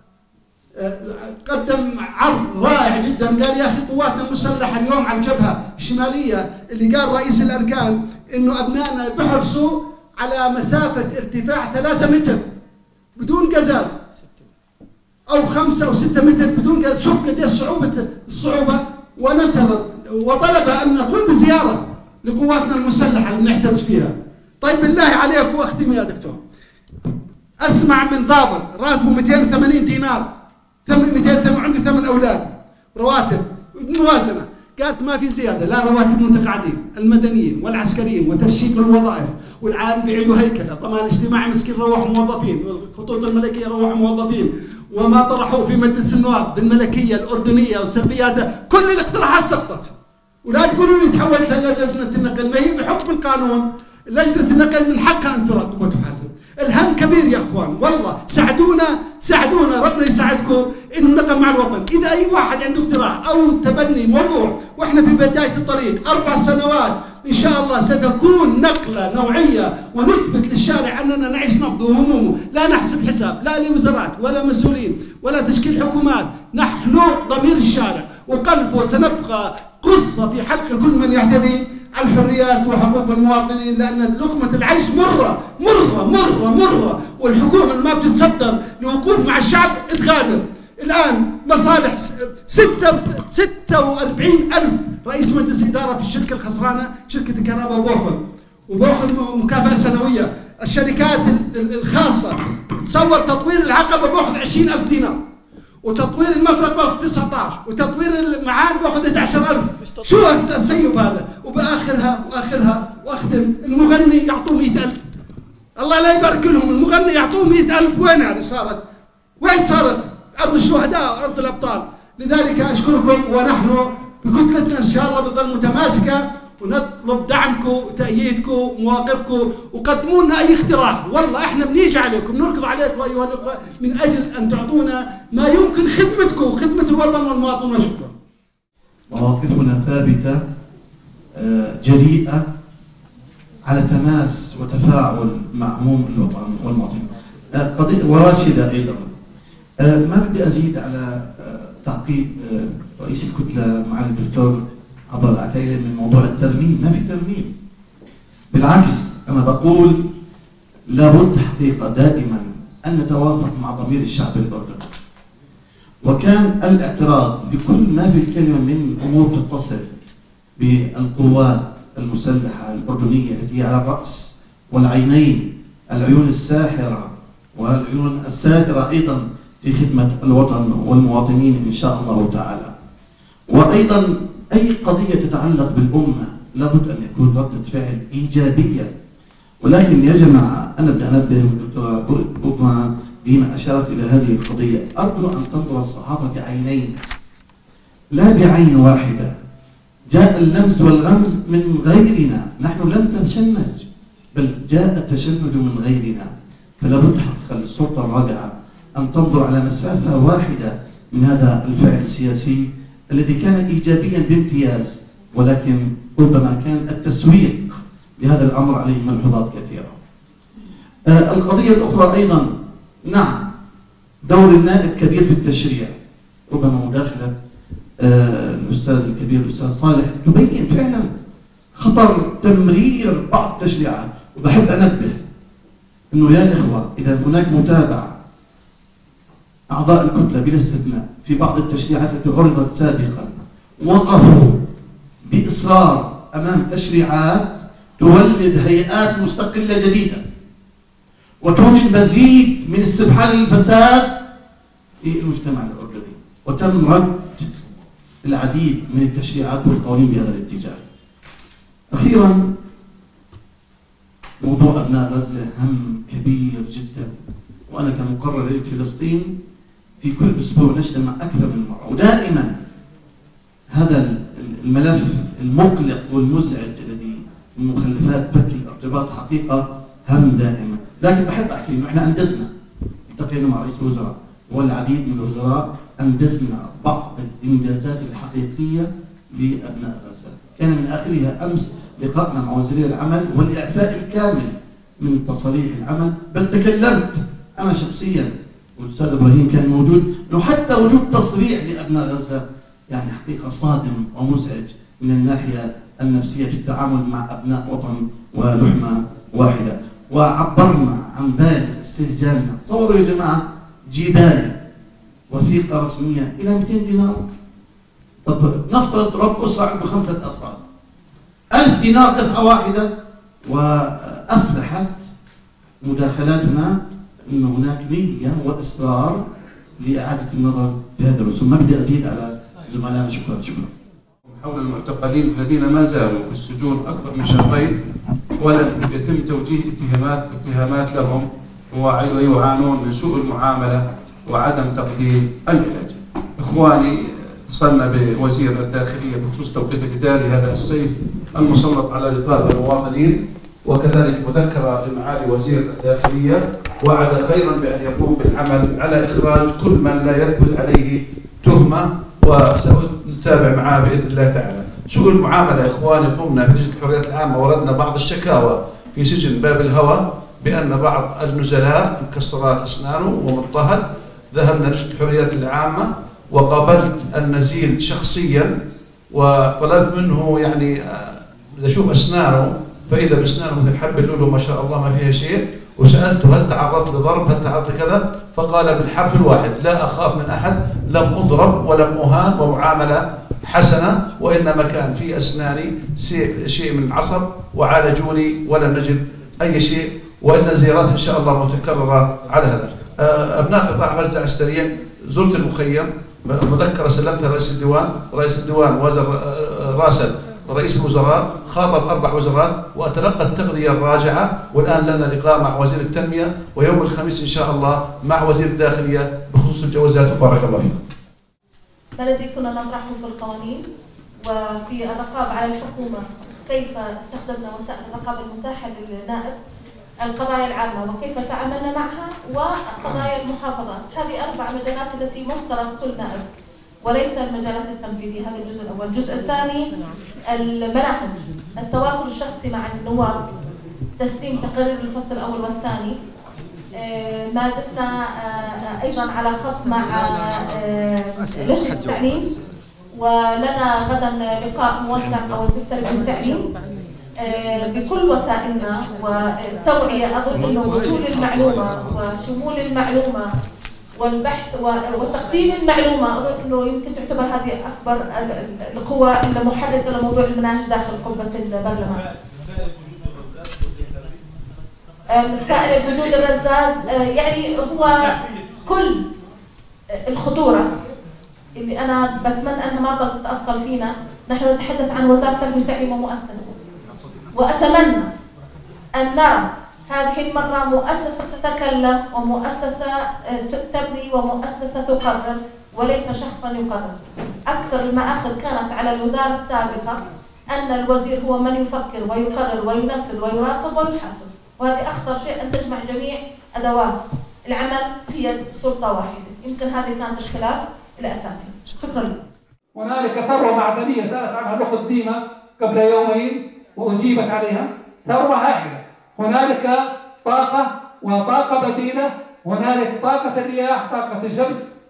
قدم عرض رائع جدا، قال يا اخي قواتنا المسلحه اليوم على الجبهه الشماليه اللي قال رئيس الاركان انه ابنائنا بحرصوا على مسافه ارتفاع 3 متر بدون قزاز، او 5 أو 6 متر بدون قزاز. شوف قد ايش الصعوبه، وننتظر، وطلب ان نقوم بزياره لقواتنا المسلحه اللي بنعتز فيها. طيب بالله عليك واختم يا دكتور، اسمع من ضابط راتبه 280 دينار، 280 عنده 8 اولاد، رواتب موازنه، قالت ما في زياده، لا رواتب المتقاعدين المدنيين والعسكريين وترشيق الوظائف، والعالم بيعيدوا هيكله، الضمان الاجتماعي مسكين روحوا موظفين، والخطوط الملكيه روحوا موظفين، وما طرحوه في مجلس النواب بالملكيه الاردنيه وسلبياتها، كل الاقتراحات سقطت. ولا تقولوا لي تحولت لجنه النقل، ما هي بحكم القانون لجنه النقل من حقها ان تراقب وتحاسب. الهم كبير يا اخوان، والله ساعدونا ربنا يساعدكم انه نقف مع الوطن. اذا اي واحد عنده اقتراح او تبني موضوع، واحنا في بدايه الطريق 4 سنوات ان شاء الله ستكون نقله نوعيه، ونثبت للشارع اننا نعيش نبضه وهمومه، لا نحسب حساب لا لوزارات ولا مسؤولين ولا تشكيل حكومات، نحن ضمير الشارع وقلب، وسنبقى قصه في حلق كل من يعتدي على الحريات وحقوق المواطنين، لأن لقمة العيش مرة مرة مرة مرة، والحكومة اللي ما بتتصدر لوقوف مع الشعب تغادر. الآن مصالح 46,000 رئيس مجلس إدارة في الشركة الخسرانة، شركة الكهرباء وبأخذ مكافأة سنوية. الشركات الخاصة تصور تطوير العقبة بأخذ 20,000 دينار، وتطوير المفرق باخذ 19، وتطوير المعاد باخذ 11,000. شو التسيب هذا؟ واخرها واختم، المغني يعطوه 100,000. الله لا يبارك لهم، المغني يعطوه 100,000. وين هذه صارت؟ وين صارت؟ ارض الشهداء وارض الابطال. لذلك اشكركم، ونحن بكتلتنا ان شاء الله بتظل متماسكه، ونطلب دعمكم وتأييدكم ومواقفكم، وقدموا لنا اي اقتراح. والله احنا بنيجي عليكم، نركض عليكم ايها الاخوه من اجل ان تعطونا ما يمكن خدمتكم وخدمه الوطن والمواطن. وشكرا. مواقفنا ثابته جريئه على تماس وتفاعل مع عموم الوطن والمواطنين. قضيه وراشده ايضا. ما بدي ازيد على تعقيب رئيس الكتله مع الدكتور عبد الله العكايلي من موضوع الترميم. ما في ترميم، بالعكس انا بقول لابد حقيقه دائما ان نتوافق مع ضمير الشعب الاردني. وكان الاعتراض بكل ما في الكلمه من امور تتصل بالقوات المسلحه الاردنيه التي هي على الراس والعينين، العيون الساحره والعيون السادره ايضا في خدمه الوطن والمواطنين ان شاء الله تعالى. وايضا اي قضيه تتعلق بالامه لابد ان يكون ردة فعل ايجابيه. ولكن يا جماعه انا بدي انبه، والدكتوره ربما ديما اشارت الى هذه القضيه، ارجو ان تنظر الصحافه بعينين لا بعين واحده. جاء اللمس والغمز من غيرنا، نحن لم نتشنج بل جاء التشنج من غيرنا. فلا بد حقا للسلطه الرابعه ان تنظر على مسافه واحده من هذا الفعل السياسي الذي كان ايجابيا بامتياز، ولكن ربما كان التسويق لهذا الامر عليه ملحوظات كثيره. القضيه الاخرى ايضا، نعم دور النائب كبير في التشريع، ربما مداخلة الأستاذ الكبير الأستاذ صالح تبين فعلا خطر تمرير بعض التشريعات. وبحب أنبه أنه يا إخوة إذا هناك متابعة أعضاء الكتلة بلا استثناء في بعض التشريعات التي عرضت سابقا وقفوا بإصرار أمام تشريعات تولد هيئات مستقلة جديدة وتوجد مزيد من استبحال الفساد في المجتمع الأردني، وتم رد العديد من التشريعات والقوانين بهذا الاتجاه. أخيرا موضوع أبناء غزة هم كبير جدا، وأنا كمقرر لفلسطين في كل أسبوع نجتمع أكثر من مرة، ودائما هذا الملف المقلق والمزعج الذي من مخلفات فك الارتباط حقيقة هم دائما. لكن بحب أحكي إنه إحنا أنجزنا، التقينا مع رئيس الوزراء والعديد من الوزراء، أنجزنا بعض الإنجازات الحقيقية لأبناء غزة. كان من آخرها أمس لقائنا مع وزير العمل والإعفاء الكامل من تصاريح العمل، بل تكلمت أنا شخصيا والأستاذ إبراهيم كان موجود إنه حتى وجود تصريح لأبناء غزة يعني حقيقة صادم ومزعج من الناحية النفسية في التعامل مع أبناء وطن ولحمة واحدة. وعبرنا عن بالغ استهجاننا. تصوروا يا جماعة جباية وثيقة رسمية إلى 200 دينار. طب نفترض رب أسرة عنده 5 أفراد، 1000 دينار دفعة واحدة. وأفلحت مداخلاتنا أن هناك نية وإصرار لإعادة النظر في هذا الرسوم. ما بدي أزيد على زملائنا. شكرا. حول المعتقلين الذين ما زالوا في السجون أكثر من شهرين ولم يتم توجيه اتهامات لهم ويعانون من سوء المعاملة وعدم تقديم العلاج. إخواني، اتصلنا بوزير الداخلية بخصوص توقيف الإداري هذا السيف المسلط على رقاب المواطنين، وكذلك مذكرة لمعالي وزير الداخلية وعد خيرا بأن يقوم بالعمل على إخراج كل من لا يثبت عليه تهمة، وسنتابع معاه بإذن الله تعالى. سوء المعاملة إخواني، قمنا في لجنة الحريات العامة وردنا بعض الشكاوى في سجن باب الهوى بأن بعض النزلاء مكسرات أسنانه ومضطهد. ذهبنا لجنة الحريات العامة وقابلت النزيل شخصيا وطلبت منه يعني أشوف أسنانه، فإذا بأسنانه مثل حب اللؤلؤ ما شاء الله ما فيها شيء. وسألته هل تعرضت لضرب، هل تعرضت كذا؟ فقال بالحرف الواحد: لا أخاف من أحد، لم أضرب ولم أهان، ومعاملة حسنة، وإنما كان في أسناني شيء من العصب وعالجوني ولم نجد أي شيء، وإن زيارات إن شاء الله متكررة على هذا. أبناء قطاع غزة على السريع، زرت المخيم، مذكرة سلمتها رئيس الديوان راسل رئيس الوزراء، خاطب 4 وزارات وأتلقى التغذية الراجعة. والآن لنا لقاء مع وزير التنمية، ويوم الخميس إن شاء الله مع وزير الداخلية بخصوص الجوازات. وبارك الله فيكم. الذي كنا نطرحه في القوانين وفي الرقابة على الحكومة، كيف استخدمنا وسائل الرقابة المتاحة للنائب، القضايا العامة وكيف تعاملنا معها، وقضايا المحافظات. هذه 4 مجالات التي مفترض كل نائب، وليس المجالات التنفيذية. هذا الجزء الأول. الجزء الثاني المناهج، التواصل الشخصي مع النواب، تسليم تقارير الفصل الأول والثاني. ما زلنا أيضا على خط مع لجنة التعليم، ولنا غدا لقاء موسع مع وزير التربية والتعليم بكل وسائلنا والتوعية. أظن أنه وصول المعلومة وشمول المعلومة والبحث وتقديم المعلومة، أظن أنه يمكن تعتبر هذه أكبر القوى المحركة لموضوع المناهج داخل قبة البرلمان. متفائلة بوجود الرزاز، يعني هو كل الخطورة اللي أنا بتمنى أنها ما تضل تتأصل فينا. نحن نتحدث عن وزارة التربية والتعليم ومؤسسة، وأتمنى أن نرى هذه المرة مؤسسة تتكلم ومؤسسة تبني ومؤسسة تقرر وليس شخصا يقرر. أكثر المآخذ كانت على الوزارة السابقة أن الوزير هو من يفكر ويقرر وينفذ ويراقب ويحاسب، وهذه أخطر شيء أن تجمع جميع أدوات العمل في يد سلطة واحدة. يمكن هذه كانت الخلاف الأساسي. شكرا لك. هنالك ثروة معدنية سألت عنها الأخت ديما قبل يومين وأجيبت عليها، ثروة هائلة. هنالك طاقة وطاقة بديلة، هنالك طاقة الرياح، طاقة الشمس،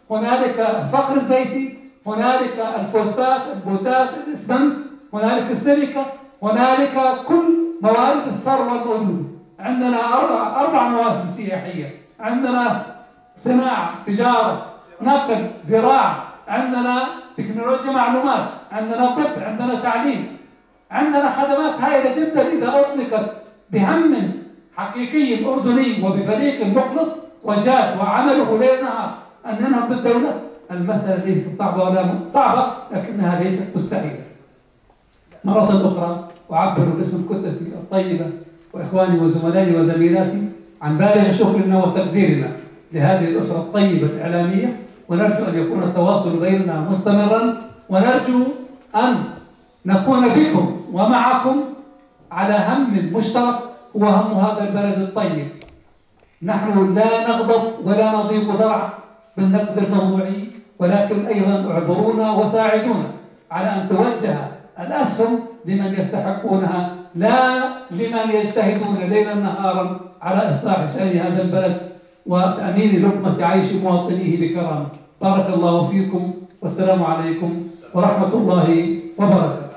هنالك الصخر الزيتي، هنالك الفوسفات، البوتات، الاسمنت، هنالك السيليكا، هنالك كل موارد الثروة الموجودة. عندنا أربع مواسم سياحية، عندنا صناعة، تجارة، نقل، زراعة، عندنا تكنولوجيا معلومات، عندنا طب، عندنا تعليم، عندنا خدمات هائلة جدا إذا أطلقت بهم حقيقي أردني وبفريق مخلص وجاد وعمله ليل نهار أن ننهض بالدولة. المسألة ليست صعبة ولا صعبة، لكنها ليست مستحيلة. مرة أخرى أعبر باسم كتلتي الطيبة وإخواني وزملائي وزميلاتي عن بالغ شكرنا وتقديرنا لهذه الأسرة الطيبة الإعلامية، ونرجو أن يكون التواصل بيننا مستمرا، ونرجو أن نكون بكم ومعكم على هم مشترك هو هم هذا البلد الطيب. نحن لا نغضب ولا نضيق ذرع بالنقد الموضوعي، ولكن أيضا اعذرونا وساعدونا على أن توجه الأسهم لمن يستحقونها، لا لمن يجتهدون ليلا نهارا على إصلاح شأن هذا البلد وتأمين لقمة عيش مواطنيه بكرامة. بارك الله فيكم، والسلام عليكم ورحمة الله وبركاته.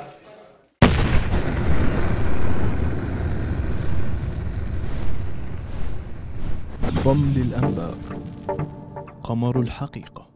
رمل الأنباء، قمر الحقيقة.